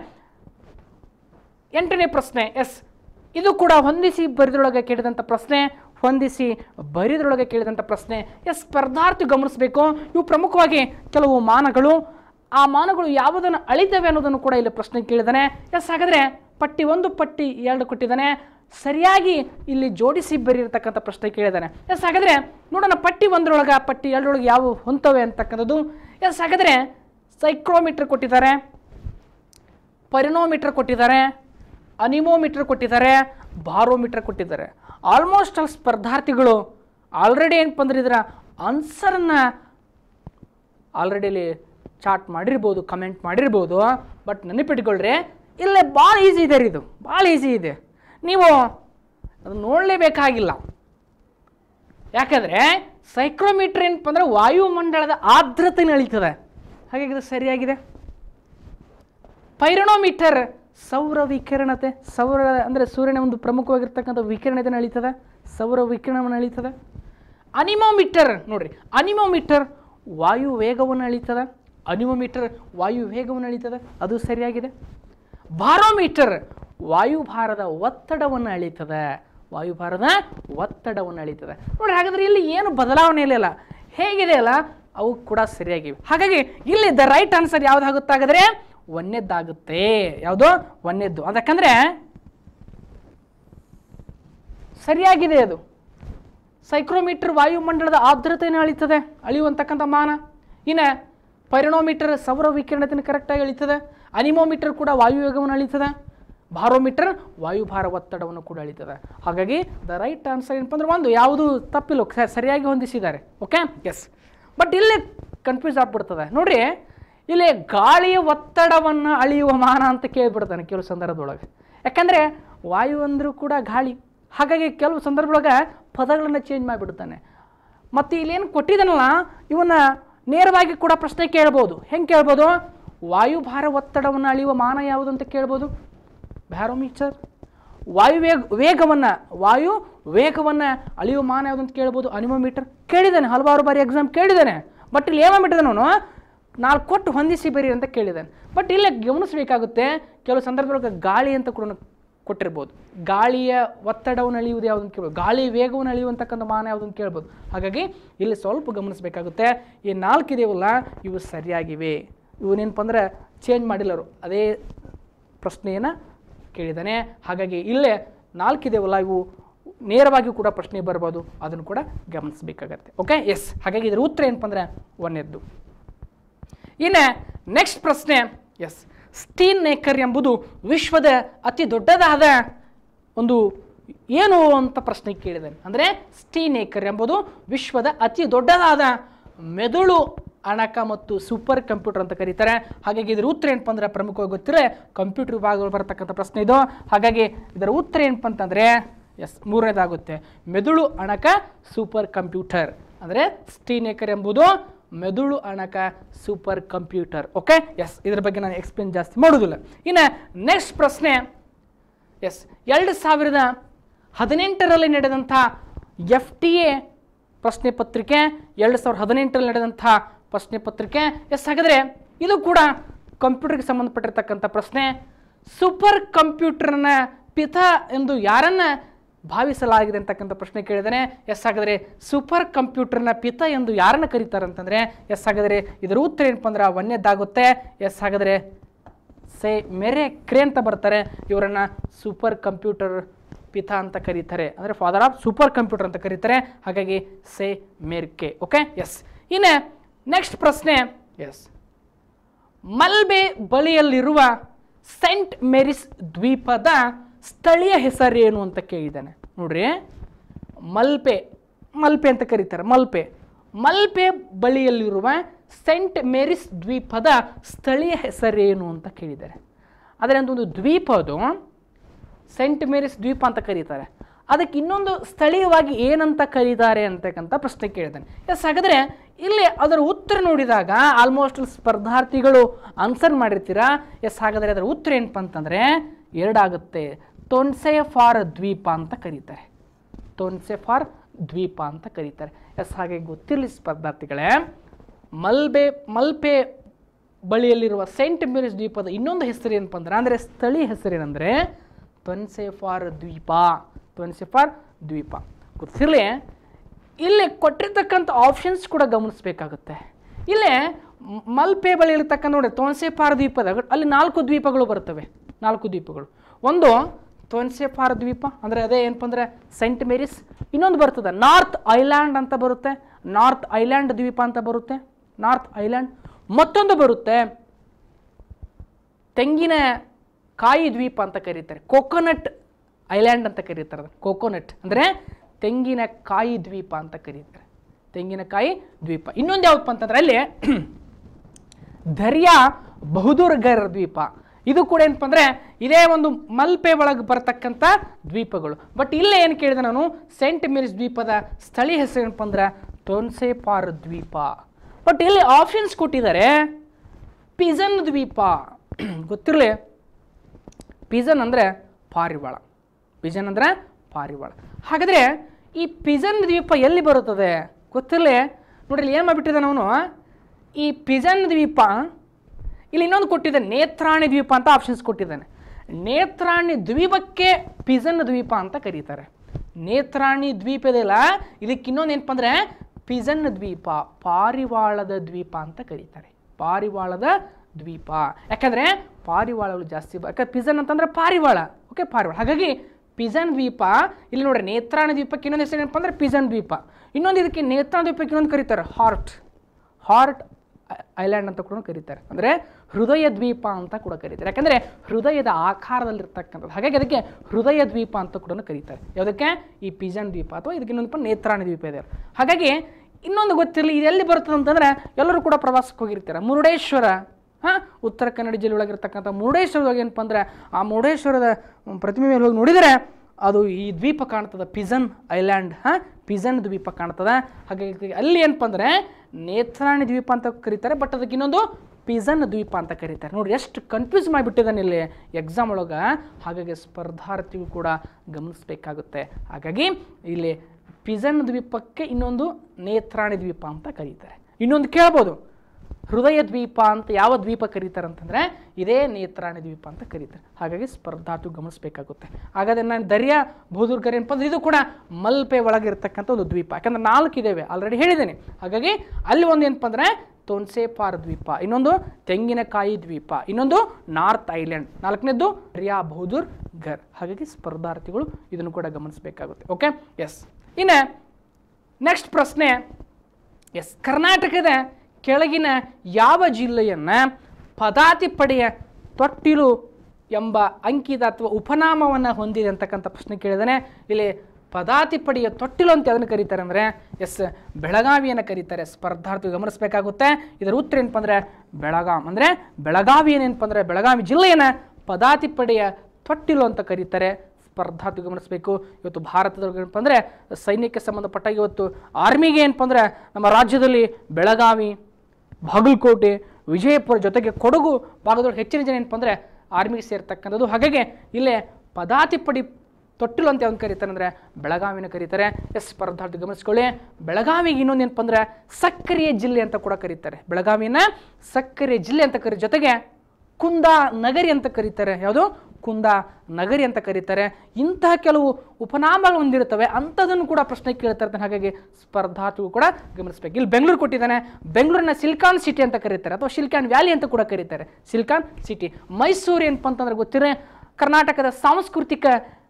ಎಂಟನೇ ಪ್ರಶ್ನೆ. ಎಸ್ ಇದು ಕೂಡ ಹೊಂದಿಸಿ ಬರಿದ್ರೊಳಗೆ ಕೇಳಿದಂಥ ಪ್ರಶ್ನೆ, ಹೊಂದಿಸಿ ಬರಿದ್ರೊಳಗೆ ಕೇಳಿದಂಥ ಪ್ರಶ್ನೆ. ಎಸ್ ಸ್ಪರ್ಧಾರ್ಥಿ ಗಮನಿಸಬೇಕು, ಇವು ಪ್ರಮುಖವಾಗಿ ಕೆಲವು ಮಾನಗಳು, ಆ ಮಾನಗಳು ಯಾವುದನ್ನು ಅಳಿತವೆ ಅನ್ನೋದನ್ನು ಕೂಡ ಇಲ್ಲಿ ಪ್ರಶ್ನೆ ಕೇಳಿದ್ದಾನೆ. ಎಸ್ ಹಾಗಾದರೆ ಪಟ್ಟಿ ಒಂದು ಪಟ್ಟಿ ಎರಡು ಕೊಟ್ಟಿದ್ದಾನೆ, ಸರಿಯಾಗಿ ಇಲ್ಲಿ ಜೋಡಿಸಿ ಬರೀರ್ತಕ್ಕಂಥ ಪ್ರಶ್ನೆ ಕೇಳಿದ್ದಾನೆ. ಎಸ್ ಹಾಗಾದರೆ ನೋಡೋಣ ಪಟ್ಟಿ ಒಂದರೊಳಗೆ ಪಟ್ಟಿ ಎರಡರೊಳಗೆ ಯಾವ ಹೊಂತವೆ ಅಂತಕ್ಕಂಥದ್ದು. ಎಸ್ ಹಾಗಾದರೆ ಸೈಕ್ರೋಮೀಟರ್ ಕೊಟ್ಟಿದ್ದಾರೆ, ಪರಿನೋಮೀಟರ್ ಕೊಟ್ಟಿದ್ದಾರೆ, ಅನಿಮೋಮೀಟರ್ ಕೊಟ್ಟಿದ್ದಾರೆ, ಬಾರೋಮೀಟರ್ ಕೊಟ್ಟಿದ್ದಾರೆ. ಆಲ್ಮೋಸ್ಟ್ ಆಲ್ ಸ್ಪರ್ಧಾರ್ಥಿಗಳು ಆಲ್ರೆಡಿ ಏನಪ್ಪ ಅಂದ್ರೆ ಇದರ ಆನ್ಸರನ್ನು ಆಲ್ರೆಡಿ ಇಲ್ಲಿ ಚಾಟ್ ಮಾಡಿರ್ಬೋದು, ಕಮೆಂಟ್ ಮಾಡಿರ್ಬೋದು. ಬಟ್ ನೆನಪಿಟ್ಕೊಳ್ರಿ, ಇಲ್ಲೇ ಭಾಳ ಈಸಿ ಇದೆ ರೀ, ಇದು ಭಾಳ ಈಸಿ ಇದೆ, ನೀವು ಅದು ನೋಡಲೇಬೇಕಾಗಿಲ್ಲ. ಯಾಕಂದರೆ ಸೈಕ್ರೋಮೀಟರ್ ಏನಪ್ಪ ಅಂದರೆ ವಾಯುಮಂಡಲದ ಆರ್ದ್ರತೆಯನ್ನು ಅಳಿತದೆ, ಹಾಗಾಗಿ ಇದು ಸರಿಯಾಗಿದೆ. ಪೈರನೋಮೀಟರ್ ಸೌರ ವಿಕಿರಣತೆ, ಸೌರ ಅಂದರೆ ಸೂರ್ಯನ ಒಂದು ಪ್ರಮುಖವಾಗಿರ್ತಕ್ಕಂಥ ವಿಕಿರಣತೆಯನ್ನು ಅಳಿತದೆ, ಸೌರ ವಿಕಿರಣವನ್ನು ಅಳಿತದೆ. ಅನಿಮೋಮೀಟರ್ ನೋಡ್ರಿ, ಅನಿಮೋಮೀಟರ್ ವಾಯು ವೇಗವನ್ನು ಅಳಿತದೆ, ಅನಿಮೋಮೀಟರ್ ವಾಯು ವೇಗವನ್ನು ಅಳಿತದೆ, ಅದು ಸರಿಯಾಗಿದೆ. ಬಾರೋಮೀಟರ್ ವಾಯುಭಾರದ ಒತ್ತಡವನ್ನು ಅಳಿತದೆ, ವಾಯುಭಾರದ ಒತ್ತಡವನ್ನು ಅಳಿತದೆ. ನೋಡಿ ಹಾಗಾದರೆ ಇಲ್ಲಿ ಏನು ಬದಲಾವಣೆ ಇಲ್ಲ, ಹೇಗಿದೆ ಅಲ್ಲ, ಅವು ಕೂಡ ಸರಿಯಾಗಿವೆ. ಹಾಗಾಗಿ ಇಲ್ಲಿ ದ ರೈಟ್ ಆನ್ಸರ್ ಯಾವುದಾಗುತ್ತಾಗಾದರೆ ಒಂದನೇದ್ದಾಗುತ್ತೆ. ಯಾವುದು? ಒಂದನೇದ್ದು. ಅದಕ್ಕಂದ್ರೆ ಸರಿಯಾಗಿದೆ ಅದು. ಸೈಕ್ರೋಮೀಟರ್ ವಾಯುಮಂಡಲದ ಆರ್ದ್ರತೆಯನ್ನು ಅಳಿತದೆ, ಅಳಿಯುವಂತಕ್ಕಂಥ ಮಾನ. ಇನ್ನು ಪರಿಣೋಮೀಟರ್ ಸೌರ ವಿಕಿರಣತೆಯನ್ನು ಕರೆಕ್ಟಾಗಿ ಅಳಿತದೆ, ಅನಿಮೋಮೀಟರ್ ಕೂಡ ವಾಯುವೇಗವನ್ನು ಅಳಿತದೆ, ಬಾರೋಮೀಟರ್ ವಾಯುಭಾರ ಒತ್ತಡವನ್ನು ಕೂಡ ಅಳಿತದೆ. ಹಾಗಾಗಿ ದ ರೈಟ್ ಆನ್ಸರ್ ಏನಪ್ಪ ಅಂದ್ರೆ ಒಂದು ಯಾವುದು ತಪ್ಪಿಲ್ಲ, ಸರಿಯಾಗಿ ಹೊಂದಿಸಿದ್ದಾರೆ. Okay yes. ಬಟ್ ಇಲ್ಲಿ ಕನ್ಫ್ಯೂಸ್ ಆಗ್ಬಿಡ್ತದೆ ನೋಡ್ರಿ, ಇಲ್ಲಿ ಗಾಳಿಯ ಒತ್ತಡವನ್ನು ಅಳಿಯುವ ಮಾನ ಅಂತ ಕೇಳಿಬಿಡ್ತಾನೆ ಕೆಲವು ಸಂದರ್ಭದೊಳಗೆ. ಯಾಕಂದರೆ ವಾಯು ಅಂದರೂ ಕೂಡ ಗಾಳಿ, ಹಾಗಾಗಿ ಕೆಲವು ಸಂದರ್ಭದೊಳಗೆ ಪದಗಳನ್ನು ಚೇಂಜ್ ಮಾಡಿಬಿಡ್ತಾನೆ. ಮತ್ತು ಇಲ್ಲೇನು ಕೊಟ್ಟಿದ್ದಾನಲ್ಲ ಇವನ್ನ ನೇರವಾಗಿ ಕೂಡ ಪ್ರಶ್ನೆ ಕೇಳ್ಬೋದು. ಹೆಂಗೆ ಕೇಳ್ಬೋದು? ವಾಯುಭಾರ ಒತ್ತಡವನ್ನು ಅಳಿಯುವ ಮಾನ ಯಾವುದು ಅಂತ ಕೇಳ್ಬೋದು, ಬ್ಯಾರೋಮೀಟರ್. ವಾಯು ವೇಗ ವೇಗವನ್ನು ವಾಯು ವೇಗವನ್ನು ಅಳಿಯುವ ಮಾನ ಯಾವುದು ಅಂತ ಕೇಳ್ಬೋದು, ಅನಿಮೋಮೀಟರ್. ಕೇಳಿದ್ದಾನೆ, ಹಲವಾರು ಬಾರಿ ಎಕ್ಸಾಮ್ ಕೇಳಿದ್ದಾನೆ. ಬಟ್ ಇಲ್ಲಿ ಏನಾಗ್ಬಿಟ್ಟಿದ್ದಾನೆ ಅವನು, ನಾಲ್ಕು ಕೊಟ್ಟು ಹೊಂದಿಸಿ ಬರಿ ಅಂತ ಕೇಳಿದ್ದಾನೆ. ಬಟ್ ಇಲ್ಲೇ ಗಮನಿಸಬೇಕಾಗುತ್ತೆ, ಕೆಲವು ಸಂದರ್ಭದೊಳಗೆ ಗಾಳಿ ಅಂತ ಕೂಡ ಕೊಟ್ಟಿರ್ಬೋದು, ಗಾಳಿಯ ಒತ್ತಡವನ್ನು ಅಳಿಯುವುದು ಯಾವುದು ಅಂತ ಕೇಳ್ಬೋದು, ಗಾಳಿ ವೇಗವನ್ನು ಅಳಿಯುವಂತಕ್ಕಂಥ ಮಾನ ಯಾವುದು ಅಂತ ಕೇಳ್ಬೋದು. ಹಾಗಾಗಿ ಇಲ್ಲಿ ಸ್ವಲ್ಪ ಗಮನಿಸಬೇಕಾಗುತ್ತೆ. ಈ ನಾಲ್ಕು ಇದೆಯಲ್ಲ ಇವು ಸರಿಯಾಗಿವೆ, ಇವನೇನಪ್ಪ ಅಂದ್ರೆ ಚೇಂಜ್ ಮಾಡಿಲ್ಲರು, ಅದೇ ಪ್ರಶ್ನೆಯನ್ನು ಕೇಳಿದ್ದಾನೆ. ಹಾಗಾಗಿ ಇಲ್ಲೇ ನಾಲ್ಕಿದೆವಲ್ಲ ಇವು ನೇರವಾಗಿ ಕೂಡ ಪ್ರಶ್ನೆ ಬರ್ಬೋದು, ಅದನ್ನು ಕೂಡ ಗಮನಿಸಬೇಕಾಗತ್ತೆ. Okay yes. ಹಾಗಾಗಿ ಇದರ ಉತ್ತರ ಏನಪ್ಪ ಅಂದರೆ ಒಂದನೇದ್ದು. ಇನ್ನು ನೆಕ್ಸ್ಟ್ ಪ್ರಶ್ನೆ. ಎಸ್, ಸ್ಟೀನ್ ನೇಕರ್ ಎಂಬುದು ವಿಶ್ವದ ಅತಿ ದೊಡ್ಡದಾದ ಒಂದು ಏನು ಅಂತ ಪ್ರಶ್ನೆ ಕೇಳಿದ್ದಾನೆ. ಅಂದರೆ ಸ್ಟೀನ್ ನೇಕರ್ ಎಂಬುದು ವಿಶ್ವದ ಅತಿ ದೊಡ್ಡದಾದ ಮೆದುಳು ಅಣಕ ಮತ್ತು ಸೂಪರ್ ಕಂಪ್ಯೂಟರ್ ಅಂತ ಕರೀತಾರೆ. ಹಾಗಾಗಿ ಇದರ ಉತ್ತರ ಏನಪ್ಪ ಅಂದ್ರೆ ಪ್ರಮುಖವಾಗಿ ಗೊತ್ತಿರೇ ಕಂಪ್ಯೂಟರ್ ವಿಭಾಗದಲ್ಲಿ ಬರತಕ್ಕಂಥ ಪ್ರಶ್ನೆ ಇದು. ಹಾಗಾಗಿ ಇದರ ಉತ್ತರ ಏನಪ್ಪ ಅಂತಂದರೆ ಎಸ್ ಮೂರನೇದಾಗುತ್ತೆ, ಮೆದುಳು ಅಣಕ ಸೂಪರ್ ಕಂಪ್ಯೂಟರ್. ಅಂದರೆ ಸ್ಟೀನ್ ನೇಕರ್ ಎಂಬುದು ಮೆದುಳು ಅಣಕ ಸೂಪರ್ ಕಂಪ್ಯೂಟರ್. Okay yes. ಇದ್ರ ಬಗ್ಗೆ ನಾನು ಎಕ್ಸ್ಪ್ಲೇನ್ ಜಾಸ್ತಿ ಮಾಡೋದಿಲ್ಲ. ಇನ್ನು ನೆಕ್ಸ್ಟ್ ಪ್ರಶ್ನೆ. ಎಸ್, ಎರಡು ಸಾವಿರದ ಹದಿನೆಂಟರಲ್ಲಿ ನಡೆದಂಥ ಎಫ್ ಟಿ ಎ ಪ್ರಶ್ನೆ ಪತ್ರಿಕೆ, ಎರಡು ಸಾವಿರದ ಹದಿನೆಂಟರಲ್ಲಿ ನಡೆದಂಥ ಪ್ರಶ್ನೆ ಪತ್ರಿಕೆ. ಎಸ್ ಹಾಗಾದರೆ ಇದು ಕೂಡ ಕಂಪ್ಯೂಟರ್ಗೆ ಸಂಬಂಧಪಟ್ಟಿರ್ತಕ್ಕಂಥ ಪ್ರಶ್ನೆ. ಸೂಪರ್ ಕಂಪ್ಯೂಟರ್ನ ಪಿತಾ ಎಂದು ಯಾರನ್ನ ಭಾವಿಸಲಾಗಿದೆ ಅಂತಕ್ಕಂಥ ಪ್ರಶ್ನೆ ಕೇಳಿದ್ದಾನೆ. ಎಸ್ ಹಾಗಾದರೆ ಸೂಪರ್ ಕಂಪ್ಯೂಟರ್ನ ಪಿತ ಎಂದು ಯಾರನ್ನು ಕರೀತಾರೆ ಅಂತಂದರೆ ಎಸ್ ಹಾಗಾದರೆ ಇದರ ಉತ್ತರ ಏನಪ್ಪ ಅಂದ್ರೆ ಒಂದನೇದಾಗುತ್ತೆ. ಎಸ್ ಹಾಗಾದರೆ ಸೇ ಮೇರೆ ಕ್ರೇ ಅಂತ ಬರ್ತಾರೆ, ಇವರನ್ನು ಸೂಪರ್ ಕಂಪ್ಯೂಟರ್ ಪಿತಾ ಅಂತ ಕರೀತಾರೆ, ಅಂದರೆ ಫಾದರ್ ಆಫ್ ಸೂಪರ್ ಕಂಪ್ಯೂಟರ್ ಅಂತ ಕರೀತಾರೆ. ಹಾಗಾಗಿ ಸೇ ಮೇರ್ಕೆ. Okay yes. ಇನ್ನು ನೆಕ್ಸ್ಟ್ ಪ್ರಶ್ನೆ. ಎಸ್, ಮಲ್ಬೆ ಬಳಿಯಲ್ಲಿರುವ ಸೆಂಟ್ ಮೇರಿಸ್ ದ್ವೀಪದ ಸ್ಥಳೀಯ ಹೆಸರೇನು ಅಂತ ಕೇಳಿದ್ದಾನೆ. ನೋಡ್ರಿ, ಮಲ್ಪೆ ಮಲ್ಪೆ ಅಂತ ಕರೀತಾರೆ, ಮಲ್ಪೆ ಮಲ್ಪೆ ಬಳಿಯಲ್ಲಿರುವ ಸೆಂಟ್ ಮೇರಿಸ್ ದ್ವೀಪದ ಸ್ಥಳೀಯ ಹೆಸರೇನು ಅಂತ ಕೇಳಿದ್ದಾರೆ. ಆದರೆ ಒಂದು ದ್ವೀಪ, ಅದು ಸೆಂಟ್ ಮೇರಿಸ್ ದ್ವೀಪ ಅಂತ ಕರೀತಾರೆ. ಅದಕ್ಕೆ ಇನ್ನೊಂದು ಸ್ಥಳೀಯವಾಗಿ ಏನಂತ ಕರೀತಾರೆ ಅಂತಕ್ಕಂಥ ಪ್ರಶ್ನೆ ಕೇಳಿದ್ದಾನೆ. ಎಸ್, ಹಾಗಾದರೆ ಇಲ್ಲಿ ಅದರ ಉತ್ತರ ನೋಡಿದಾಗ ಆಲ್ಮೋಸ್ಟ್ ಸ್ಪರ್ಧಾರ್ಥಿಗಳು ಆನ್ಸರ್ ಮಾಡಿರ್ತೀರಾ. ಎಸ್, ಹಾಗಾದರೆ ಅದರ ಉತ್ತರ ಏನಪ್ಪ ಅಂತಂದರೆ ಎರಡಾಗುತ್ತೆ. ತೊನ್ಸೆಫಾರ್ ದ್ವೀಪ ಅಂತ ಕರೀತಾರೆ. ತೊನ್ಸೆಫಾರ್ ದ್ವೀಪ ಅಂತ ಕರೀತಾರೆ. ಎಸ್, ಹಾಗೆ ಗೊತ್ತಿರಲಿ ಸ್ಪರ್ಧಾರ್ಥಿಗಳೇ, ಮಲ್ಬೆ ಮಲ್ಪೆ ಬಳಿಯಲ್ಲಿರುವ ಸೈಂಟ್ ಮೇರಿಸ್ ದ್ವೀಪದ ಇನ್ನೊಂದು ಹೆಸರು ಏನಪ್ಪ ಅಂದ್ರೆ ಅಂದರೆ ಸ್ಥಳೀಯ ಹೆಸರೇನೆಂದರೆ ತೊನ್ಸೆಫಾರ್ ದ್ವೀಪ. ತೊನ್ಸೆಫಾರ್ ದ್ವೀಪ ಗೊತ್ತಿರಲಿ. ಇಲ್ಲಿ ಕೊಟ್ಟಿರ್ತಕ್ಕಂಥ ಆಪ್ಷನ್ಸ್ ಕೂಡ ಗಮನಿಸಬೇಕಾಗುತ್ತೆ. ಇಲ್ಲೇ ಮಲ್ಪೆ ಬಳಿ ಇರತಕ್ಕಂಥ ನೋಡಿ ತೊನ್ಸೆಫಾರ್ ದ್ವೀಪದ ಅಲ್ಲಿ ನಾಲ್ಕು ದ್ವೀಪಗಳು ಬರ್ತವೆ. ನಾಲ್ಕು ದ್ವೀಪಗಳು. ಒಂದು ತೊನ್ಸೆಫಾರ್ ದ್ವೀಪ ಅಂದರೆ ಅದೇ ಏನಪ್ಪ ಅಂದರೆ ಸೈಂಟ್ ಮೇರಿಸ್. ಇನ್ನೊಂದು ಬರ್ತದೆ ನಾರ್ತ್ ಐಲ್ಯಾಂಡ್ ಅಂತ ಬರುತ್ತೆ. ನಾರ್ತ್ ಐಲ್ಯಾಂಡ್ ದ್ವೀಪ ಅಂತ ಬರುತ್ತೆ. North island. ಮತ್ತೊಂದು ಬರುತ್ತೆ ತೆಂಗಿನ ಕಾಯಿ ದ್ವೀಪ ಅಂತ ಕರೀತಾರೆ. ಕೋಕೋನಟ್ ಐಲ್ಯಾಂಡ್ ಅಂತ ಕರೀತಾರೆ. ಕೋಕೋನಟ್ ಅಂದರೆ ತೆಂಗಿನಕಾಯಿ ದ್ವೀಪ ಅಂತ ಕರೀತಾರೆ. ತೆಂಗಿನಕಾಯಿ ದ್ವೀಪ. ಇನ್ನೊಂದು ಯಾವಪ್ಪ ಅಂತಂದ್ರೆ ಅಲ್ಲಿ ದರ್ಯಾ ಬಹದ್ದೂರ್ ಗರ್ ದ್ವೀಪ. ಇದು ಕೂಡ ಏನಪ್ಪ ಅಂದರೆ ಇದೇ ಒಂದು ಮಲ್ಪೆ ಒಳಗೆ ಬರತಕ್ಕಂಥ ದ್ವೀಪಗಳು. ಬಟ್ ಇಲ್ಲೇ ಏನು ಕೇಳಿದೆ ನಾನು, ಸೈಂಟ್ ಮೇರಿಸ್ ದ್ವೀಪದ ಸ್ಥಳೀಯ ಹೆಸರು ಏನಪ್ಪ ಅಂದ್ರೆ ತೊನ್ಸೆಫಾರ್ ದ್ವೀಪ. ಬಟ್ ಇಲ್ಲಿ ಆಪ್ಷನ್ಸ್ ಕೊಟ್ಟಿದ್ದಾರೆ. ಪಿಜನ್ ದ್ವೀಪ ಗೊತ್ತಿರಲಿ. ಪಿಜನ್ ಅಂದರೆ ಪಾರಿವಾಳ. ಪಿಜನ್ ಅಂದರೆ ಪಾರಿವಾಳ. ಹಾಗಾದರೆ ಈ ಪಿಜನ್ ದ್ವೀಪ ಎಲ್ಲಿ ಬರುತ್ತದೆ ಗೊತ್ತಿರಲಿ. ನೋಡ್ರಿ ಏನು ಮಾಡಿಬಿಟ್ಟಿದ್ದಾನೆ ಅವನು, ಈ ಪಿಜನ್ ದ್ವೀಪ ಇಲ್ಲಿ ಇನ್ನೊಂದು ಕೊಟ್ಟಿದ್ದಾನೆ ನೇತ್ರಾಣಿ ದ್ವೀಪ ಅಂತ ಆಪ್ಷನ್ಸ್ ಕೊಟ್ಟಿದ್ದಾನೆ. ನೇತ್ರಾಣಿ ದ್ವೀಪಕ್ಕೆ ಪಿಜನ್ ದ್ವೀಪ ಅಂತ ಕರೀತಾರೆ. ನೇತ್ರಾಣಿ ದ್ವೀಪ ಇದೆಯಲ್ಲ ಇದಕ್ಕೆ ಇನ್ನೊಂದು ಏನಪ್ಪ ಅಂದರೆ ಪಿಜನ್ ದ್ವೀಪ, ಪಾರಿವಾಳದ ದ್ವೀಪ ಅಂತ ಕರೀತಾರೆ. ಪಾರಿವಾಳದ ದ್ವೀಪ. ಯಾಕಂದರೆ ಪಾರಿವಾಳಗಳು ಜಾಸ್ತಿ. ಯಾಕಂದ್ರೆ ಪಿಜನ್ ಅಂತಂದ್ರೆ ಪಾರಿವಾಳ. ಓಕೆ, ಪಾರಿವಾಳ. ಹಾಗಾಗಿ ಪಿಜನ್ ದ್ವೀಪ ಇಲ್ಲಿ ನೋಡ್ರಿ. ನೇತ್ರಾಣಿ ದ್ವೀಪಕ್ಕೆ ಇನ್ನೊಂದು ಹೆಸರು ಏನಪ್ಪ ಅಂದರೆ ಪಿಜನ್ ದ್ವೀಪ. ಇನ್ನೊಂದು ಇದಕ್ಕೆ ನೇತ್ರಾಣಿ ದ್ವೀಪಕ್ಕೆ ಇನ್ನೊಂದು ಕರೀತಾರೆ ಹಾರ್ಟ್ ಹಾರ್ಟ್ ಐಲ್ಯಾಂಡ್ ಅಂತ ಕೂಡ ಕರೀತಾರೆ. ಅಂದರೆ ಹೃದಯ ದ್ವೀಪ ಅಂತ ಕೂಡ ಕರೀತಾರೆ. ಯಾಕಂದರೆ ಹೃದಯದ ಆಕಾರದಲ್ಲಿರ್ತಕ್ಕಂಥದ್ದು. ಹಾಗಾಗಿ ಅದಕ್ಕೆ ಹೃದಯ ದ್ವೀಪ ಅಂತ ಕೂಡ ಕರೀತಾರೆ. ಯಾವುದಕ್ಕೆ? ಈ ಪಿಜನ್ ದ್ವೀಪ ಅಥವಾ ಇದಕ್ಕೆ ಇನ್ನೊಂದು ನೇತ್ರಾಣಿ ದ್ವೀಪ ಇದೆ. ಹಾಗಾಗಿ ಇನ್ನೊಂದು ಗೊತ್ತಿರಲಿ ಇದು ಎಲ್ಲಿ ಬರ್ತದೆ ಅಂತಂದರೆ ಎಲ್ಲರೂ ಕೂಡ ಪ್ರವಾಸಕ್ಕೆ ಹೋಗಿರ್ತಾರೆ. ಮುರುಡೇಶ್ವರ, ಹಾಂ, ಉತ್ತರ ಕನ್ನಡ ಜಿಲ್ಲೆ ಒಳಗಿರ್ತಕ್ಕಂಥ ಮುರುಡೇಶ್ವರದಾಗ ಏನಪ್ಪ ಅಂದರೆ ಆ ಮುರುಡೇಶ್ವರದ ಪ್ರತಿಮೆ ಮೇಲೆ ಹೋಗಿ ನೋಡಿದರೆ ಅದು ಈ ದ್ವೀಪ ಕಾಣ್ತದೆ. ಪಿಜನ್ ಐಲ್ಯಾಂಡ್, ಹಾಂ, ಪಿಜನ್ ದ್ವೀಪ ಕಾಣ್ತದೆ. ಹಾಗಾಗಿ ಅಲ್ಲಿ ಏನಪ್ಪ ಅಂದರೆ ನೇತ್ರಾಣಿ ದ್ವೀಪ ಅಂತ ಕರೀತಾರೆ. ಬಟ್ ಅದಕ್ಕೆ ಇನ್ನೊಂದು ಪಿಜನ್ ದ್ವೀಪ ಅಂತ ಕರೀತಾರೆ. ನೋಡಿ ಎಷ್ಟು ಕನ್ಫ್ಯೂಸ್ ಮಾಡಿಬಿಟ್ಟಿದ್ದಾನೆ ಇಲ್ಲಿ ಎಕ್ಸಾಮ್ ಒಳಗೆ. ಹಾಗಾಗಿ ಸ್ಪರ್ಧಾರ್ಥಿಗಳು ಕೂಡ ಗಮನಿಸಬೇಕಾಗುತ್ತೆ. ಹಾಗಾಗಿ ಇಲ್ಲಿ ಪಿಜನ್ ದ್ವೀಪಕ್ಕೆ ಇನ್ನೊಂದು ನೇತ್ರಾಣಿ ದ್ವೀಪ ಅಂತ ಕರೀತಾರೆ. ಇನ್ನೊಂದು ಕೇಳ್ಬೋದು, ಹೃದಯ ದ್ವೀಪ ಅಂತ ಯಾವ ದ್ವೀಪ ಕರೀತಾರೆ ಅಂತಂದರೆ ಇದೇ ನೇತ್ರಾಣಿ ದ್ವೀಪ ಅಂತ ಕರೀತಾರೆ. ಹಾಗಾಗಿ ಸ್ಪರ್ಧಾರ್ಥಿಗಳು ಗಮನಿಸಬೇಕಾಗುತ್ತೆ. ಹಾಗಾದರೆ ನಾನು ದರ್ಯಾ ಬಹದ್ದೂರ್ ಗರ್ ಏನಪ್ಪ ಅಂದರೆ ಇದು ಕೂಡ ಮಲ್ಪೆ ಒಳಗಿರ್ತಕ್ಕಂಥ ಒಂದು ದ್ವೀಪ. ಯಾಕಂದ್ರೆ ನಾಲ್ಕು ಇದ್ದೇವೆ ಆಲ್ರೆಡಿ ಹೇಳಿದ್ದೇನೆ. ಹಾಗಾಗಿ ಅಲ್ಲಿ ಒಂದು ಏನಪ್ಪ ಅಂದರೆ ತೊನ್ಸೆಫಾರ್ ದ್ವೀಪ, ಇನ್ನೊಂದು ತೆಂಗಿನಕಾಯಿ ದ್ವೀಪ, ಇನ್ನೊಂದು ನಾರ್ತ್ ಐಲ್ಯಾಂಡ್, ನಾಲ್ಕನೇದು ದರ್ಯಾ ಬಹದ್ದೂರ್ ಗರ್. ಹಾಗಾಗಿ ಸ್ಪರ್ಧಾರ್ಥಿಗಳು ಇದನ್ನು ಕೂಡ ಗಮನಿಸಬೇಕಾಗುತ್ತೆ. Okay, yes. ಇನ್ನು ನೆಕ್ಸ್ಟ್ ಪ್ರಶ್ನೆ, ಎಸ್, ಕರ್ನಾಟಕದ ಕೆಳಗಿನ ಯಾವ ಜಿಲ್ಲೆಯನ್ನು ಪದಾತಿ ಪಡೆಯ ತೊಟ್ಟಿಲು ಎಂಬ ಅಂಕಿತ ಅಥವಾ ಉಪನಾಮವನ್ನು ಹೊಂದಿದೆ ಅಂತಕ್ಕಂಥ ಪ್ರಶ್ನೆ ಕೇಳಿದಾನೆ. ಇಲ್ಲಿ ಪದಾತಿ ಪಡೆಯ ತೊಟ್ಟಿಲು ಅಂತ ಅದನ್ನು ಕರೀತಾರೆ ಅಂದರೆ ಎಸ್ ಬೆಳಗಾವಿಯನ್ನು ಕರೀತಾರೆ. ಸ್ಪರ್ಧಾರ್ಥಿ ಗಮನಿಸಬೇಕಾಗುತ್ತೆ. ಇದರ ಉತ್ತರ ಏನಪ್ಪ ಅಂದರೆ ಬೆಳಗಾಂ. ಅಂದರೆ ಬೆಳಗಾವಿ ಏನೇನಪ್ಪ ಅಂದರೆ ಬೆಳಗಾವಿ ಜಿಲ್ಲೆಯನ್ನು ಪದಾತಿ ಪಡೆಯ ತೊಟ್ಟಿಲು ಅಂತ ಕರೀತಾರೆ. ಸ್ಪರ್ಧಾರ್ಥಿ ಗಮನಿಸಬೇಕು. ಇವತ್ತು ಭಾರತದೊಳಗೆ ಏನಪ್ಪ ಅಂದರೆ ಸೈನ್ಯಕ್ಕೆ ಸಂಬಂಧಪಟ್ಟ ಇವತ್ತು ಆರ್ಮಿಗೆ ಏನಪ್ಪ ಅಂದರೆ ನಮ್ಮ ರಾಜ್ಯದಲ್ಲಿ ಬೆಳಗಾವಿ, ಬಾಗಲಕೋಟೆ, ವಿಜಯಪುರ ಜೊತೆಗೆ ಕೊಡಗು ಭಾಗದೊಳಗೆ ಹೆಚ್ಚಿನ ಜನ ಏನಪ್ಪ ಅಂದರೆ ಆರ್ಮಿಗೆ ಸೇರ್ತಕ್ಕಂಥದ್ದು. ಹಾಗಾಗಿ ಇಲ್ಲೇ ಪದಾತಿ ಪಡಿ ತೊಟ್ಟಿಲು ಅಂತ ಯಾವ್ದು ಕರೀತಾರೆ ಅಂದರೆ ಬೆಳಗಾವಿನ ಕರೀತಾರೆ. ಎಸ್, ಸ್ಪರ್ಧಾರ್ಥಿ ಗಮನಿಸ್ಕೊಳ್ಳಿ. ಬೆಳಗಾವಿಗೆ ಇನ್ನೊಂದು ಏನಪ್ಪ ಅಂದರೆ ಸಕ್ಕರೆಯ ಜಿಲ್ಲೆ ಅಂತ ಕೂಡ ಕರೀತಾರೆ. ಬೆಳಗಾವಿನ ಸಕ್ಕರೆಯ ಜಿಲ್ಲೆ ಅಂತ ಕರಿ ಜೊತೆಗೆ ಕುಂದಾ ನಗರಿ ಅಂತ ಕರೀತಾರೆ. ಯಾವುದು? ಕುಂದಾ ನಗರಿ ಅಂತ ಕರೀತಾರೆ. ಇಂತಹ ಕೆಲವು ಉಪನಾಮಗಳು ಹೊಂದಿರುತ್ತವೆ, ಅಂಥದನ್ನು ಕೂಡ ಪ್ರಶ್ನೆ ಕೇಳ್ತಾ ಇರ್ತಾನೆ. ಹಾಗಾಗಿ ಸ್ಪರ್ಧಾರ್ಥಿಗಳು ಕೂಡ ಗಮನಿಸಬೇಕು. ಇಲ್ಲಿ ಬೆಂಗಳೂರು ಕೊಟ್ಟಿದ್ದಾನೆ. ಬೆಂಗಳೂರಿನ ಸಿಲಿಕಾನ್ ಸಿಟಿ ಅಂತ ಕರೀತಾರೆ ಅಥವಾ ಸಿಲಿಕಾನ್ ವ್ಯಾಲಿ ಅಂತ ಕೂಡ ಕರೀತಾರೆ. Silicon city. ಮೈಸೂರು ಏನಪ್ಪ ಅಂತಂದ್ರೆ ಗೊತ್ತಿರ ಕರ್ನಾಟಕದ ಸಾಂಸ್ಕೃತಿಕ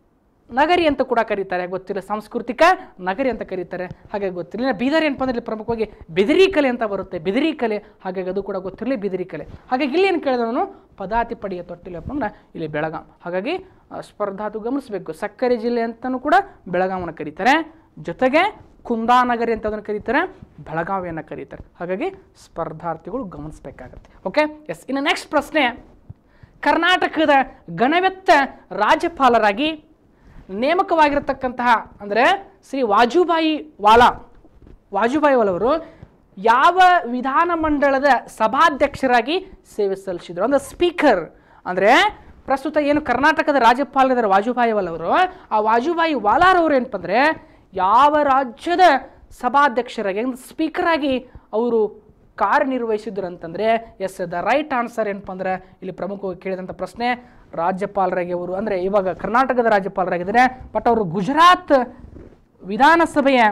ನಗರಿ ಅಂತ ಕೂಡ ಕರೀತಾರೆ. ಗೊತ್ತಿಲ್ಲ, ಸಾಂಸ್ಕೃತಿಕ ನಗರಿ ಅಂತ ಕರೀತಾರೆ. ಹಾಗಾಗಿ ಗೊತ್ತಿರಲಿಲ್ಲ. ಬೀದರ್ ಏನಪ್ಪ ಅಂದರೆ ಪ್ರಮುಖವಾಗಿ ಬಿದಿರಿ ಕಲೆ ಅಂತ ಬರುತ್ತೆ. ಬಿದಿರಿ ಕಲೆ. ಹಾಗಾಗಿ ಅದು ಕೂಡ ಗೊತ್ತಿರಲಿ, ಬಿದಿರಿ ಕಲೆ. ಹಾಗಾಗಿ ಇಲ್ಲಿ ಏನು ಕೇಳಿದ ನಾನು ಪದಾತಿ ಪಡೆಯ ತೊಟ್ಟಿಲಪ್ಪ ಅಂದ್ರೆ ಇಲ್ಲಿ ಬೆಳಗಾಂ. ಹಾಗಾಗಿ ಸ್ಪರ್ಧಾರ್ಥಿ ಗಮನಿಸಬೇಕು. ಸಕ್ಕರೆ ಜಿಲ್ಲೆ ಅಂತಲೂ ಕೂಡ ಬೆಳಗಾವನ್ನ ಕರೀತಾರೆ. ಜೊತೆಗೆ ಕುಂದಾನಗರಿ ಅಂತ ಅದನ್ನು ಕರೀತಾರೆ, ಬೆಳಗಾವಿಯನ್ನು ಕರೀತಾರೆ. ಹಾಗಾಗಿ ಸ್ಪರ್ಧಾರ್ಥಿಗಳು ಗಮನಿಸಬೇಕಾಗತ್ತೆ. Okay, yes. ಇನ್ನು ನೆಕ್ಸ್ಟ್ ಪ್ರಶ್ನೆ, ಕರ್ನಾಟಕದ ಗಣವೆತ್ತ ರಾಜ್ಯಪಾಲರಾಗಿ ನೇಮಕವಾಗಿರತಕ್ಕಂತಹ ಅಂದರೆ ಶ್ರೀ ವಾಜುಭಾಯಿ ವಾಲಾ ವಾಜುಭಾಯಿ ವಾಲಾ ಅವರು ಯಾವ ವಿಧಾನಮಂಡಲದ ಸಭಾಧ್ಯಕ್ಷರಾಗಿ ಸೇವೆ ಸಲ್ಲಿಸಿದ್ರು ಅಂದ್ರೆ ಸ್ಪೀಕರ್ ಅಂದರೆ ಪ್ರಸ್ತುತ ಏನು ಕರ್ನಾಟಕದ ರಾಜ್ಯಪಾಲರಿದ್ದಾರೆ ವಾಜುಭಾಯಿ ವಾಲಾ ಅವರು, ಆ ವಾಜುಭಾಯಿ ವಾಲಾರವರು ಏನಪ್ಪ ಅಂದರೆ ಯಾವ ರಾಜ್ಯದ ಸಭಾಧ್ಯಕ್ಷರಾಗಿ ಸ್ಪೀಕರ್ ಆಗಿ ಅವರು ಕಾರ್ಯನಿರ್ವಹಿಸಿದ್ರು ಅಂತಂದರೆ ಎಸ್ ದ ರೈಟ್ ಆನ್ಸರ್ ಏನಪ್ಪ ಅಂದ್ರೆ ಇಲ್ಲಿ ಪ್ರಮುಖವಾಗಿ ಕೇಳಿದಂಥ ಪ್ರಶ್ನೆ ರಾಜ್ಯಪಾಲರಾಗಿ ಅವರು ಅಂದರೆ ಇವಾಗ ಕರ್ನಾಟಕದ ರಾಜ್ಯಪಾಲರಾಗಿದ್ದಾರೆ, ಬಟ್ ಅವರು ಗುಜರಾತ್ ವಿಧಾನಸಭೆಯ